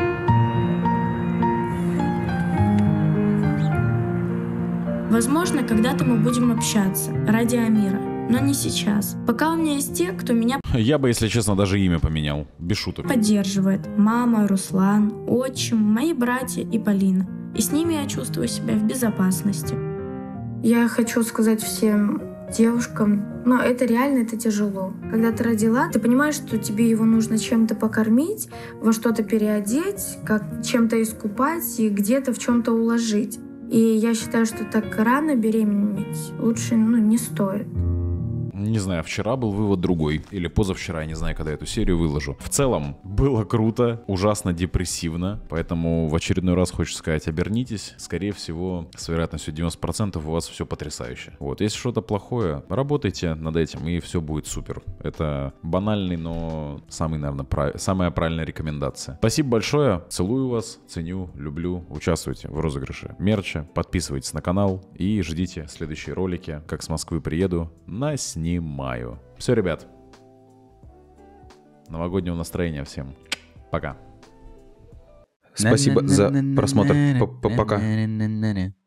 Возможно, когда-то мы будем общаться ради Амира, но не сейчас. Пока у меня есть те, кто меня Я бы, если честно, даже имя поменял. Без шуток. поддерживает. Мама, Руслан, отчим, мои братья и Полина. И с ними я чувствую себя в безопасности. Я хочу сказать всем девушкам, но это реально, это тяжело. Когда ты родила, ты понимаешь, что тебе его нужно чем-то покормить, во что-то переодеть, как чем-то искупать и где-то в чем-то уложить. И я считаю, что так рано беременеть лучше не стоит. Не знаю, вчера был вывод другой. Или позавчера, я не знаю, когда эту серию выложу. В целом, было круто, ужасно депрессивно. Поэтому в очередной раз хочется сказать, обернитесь. Скорее всего, с вероятностью 90% у вас все потрясающе. Вот, если что-то плохое, работайте над этим, и все будет супер. Это банальный, но самая правильная рекомендация. Спасибо большое, целую вас, ценю, люблю. Участвуйте в розыгрыше мерча, подписывайтесь на канал и ждите следующие ролики. Как с Москвы приеду, наснимаю. Все, ребят. Новогоднего настроения всем. Пока. Спасибо за просмотр. Пока.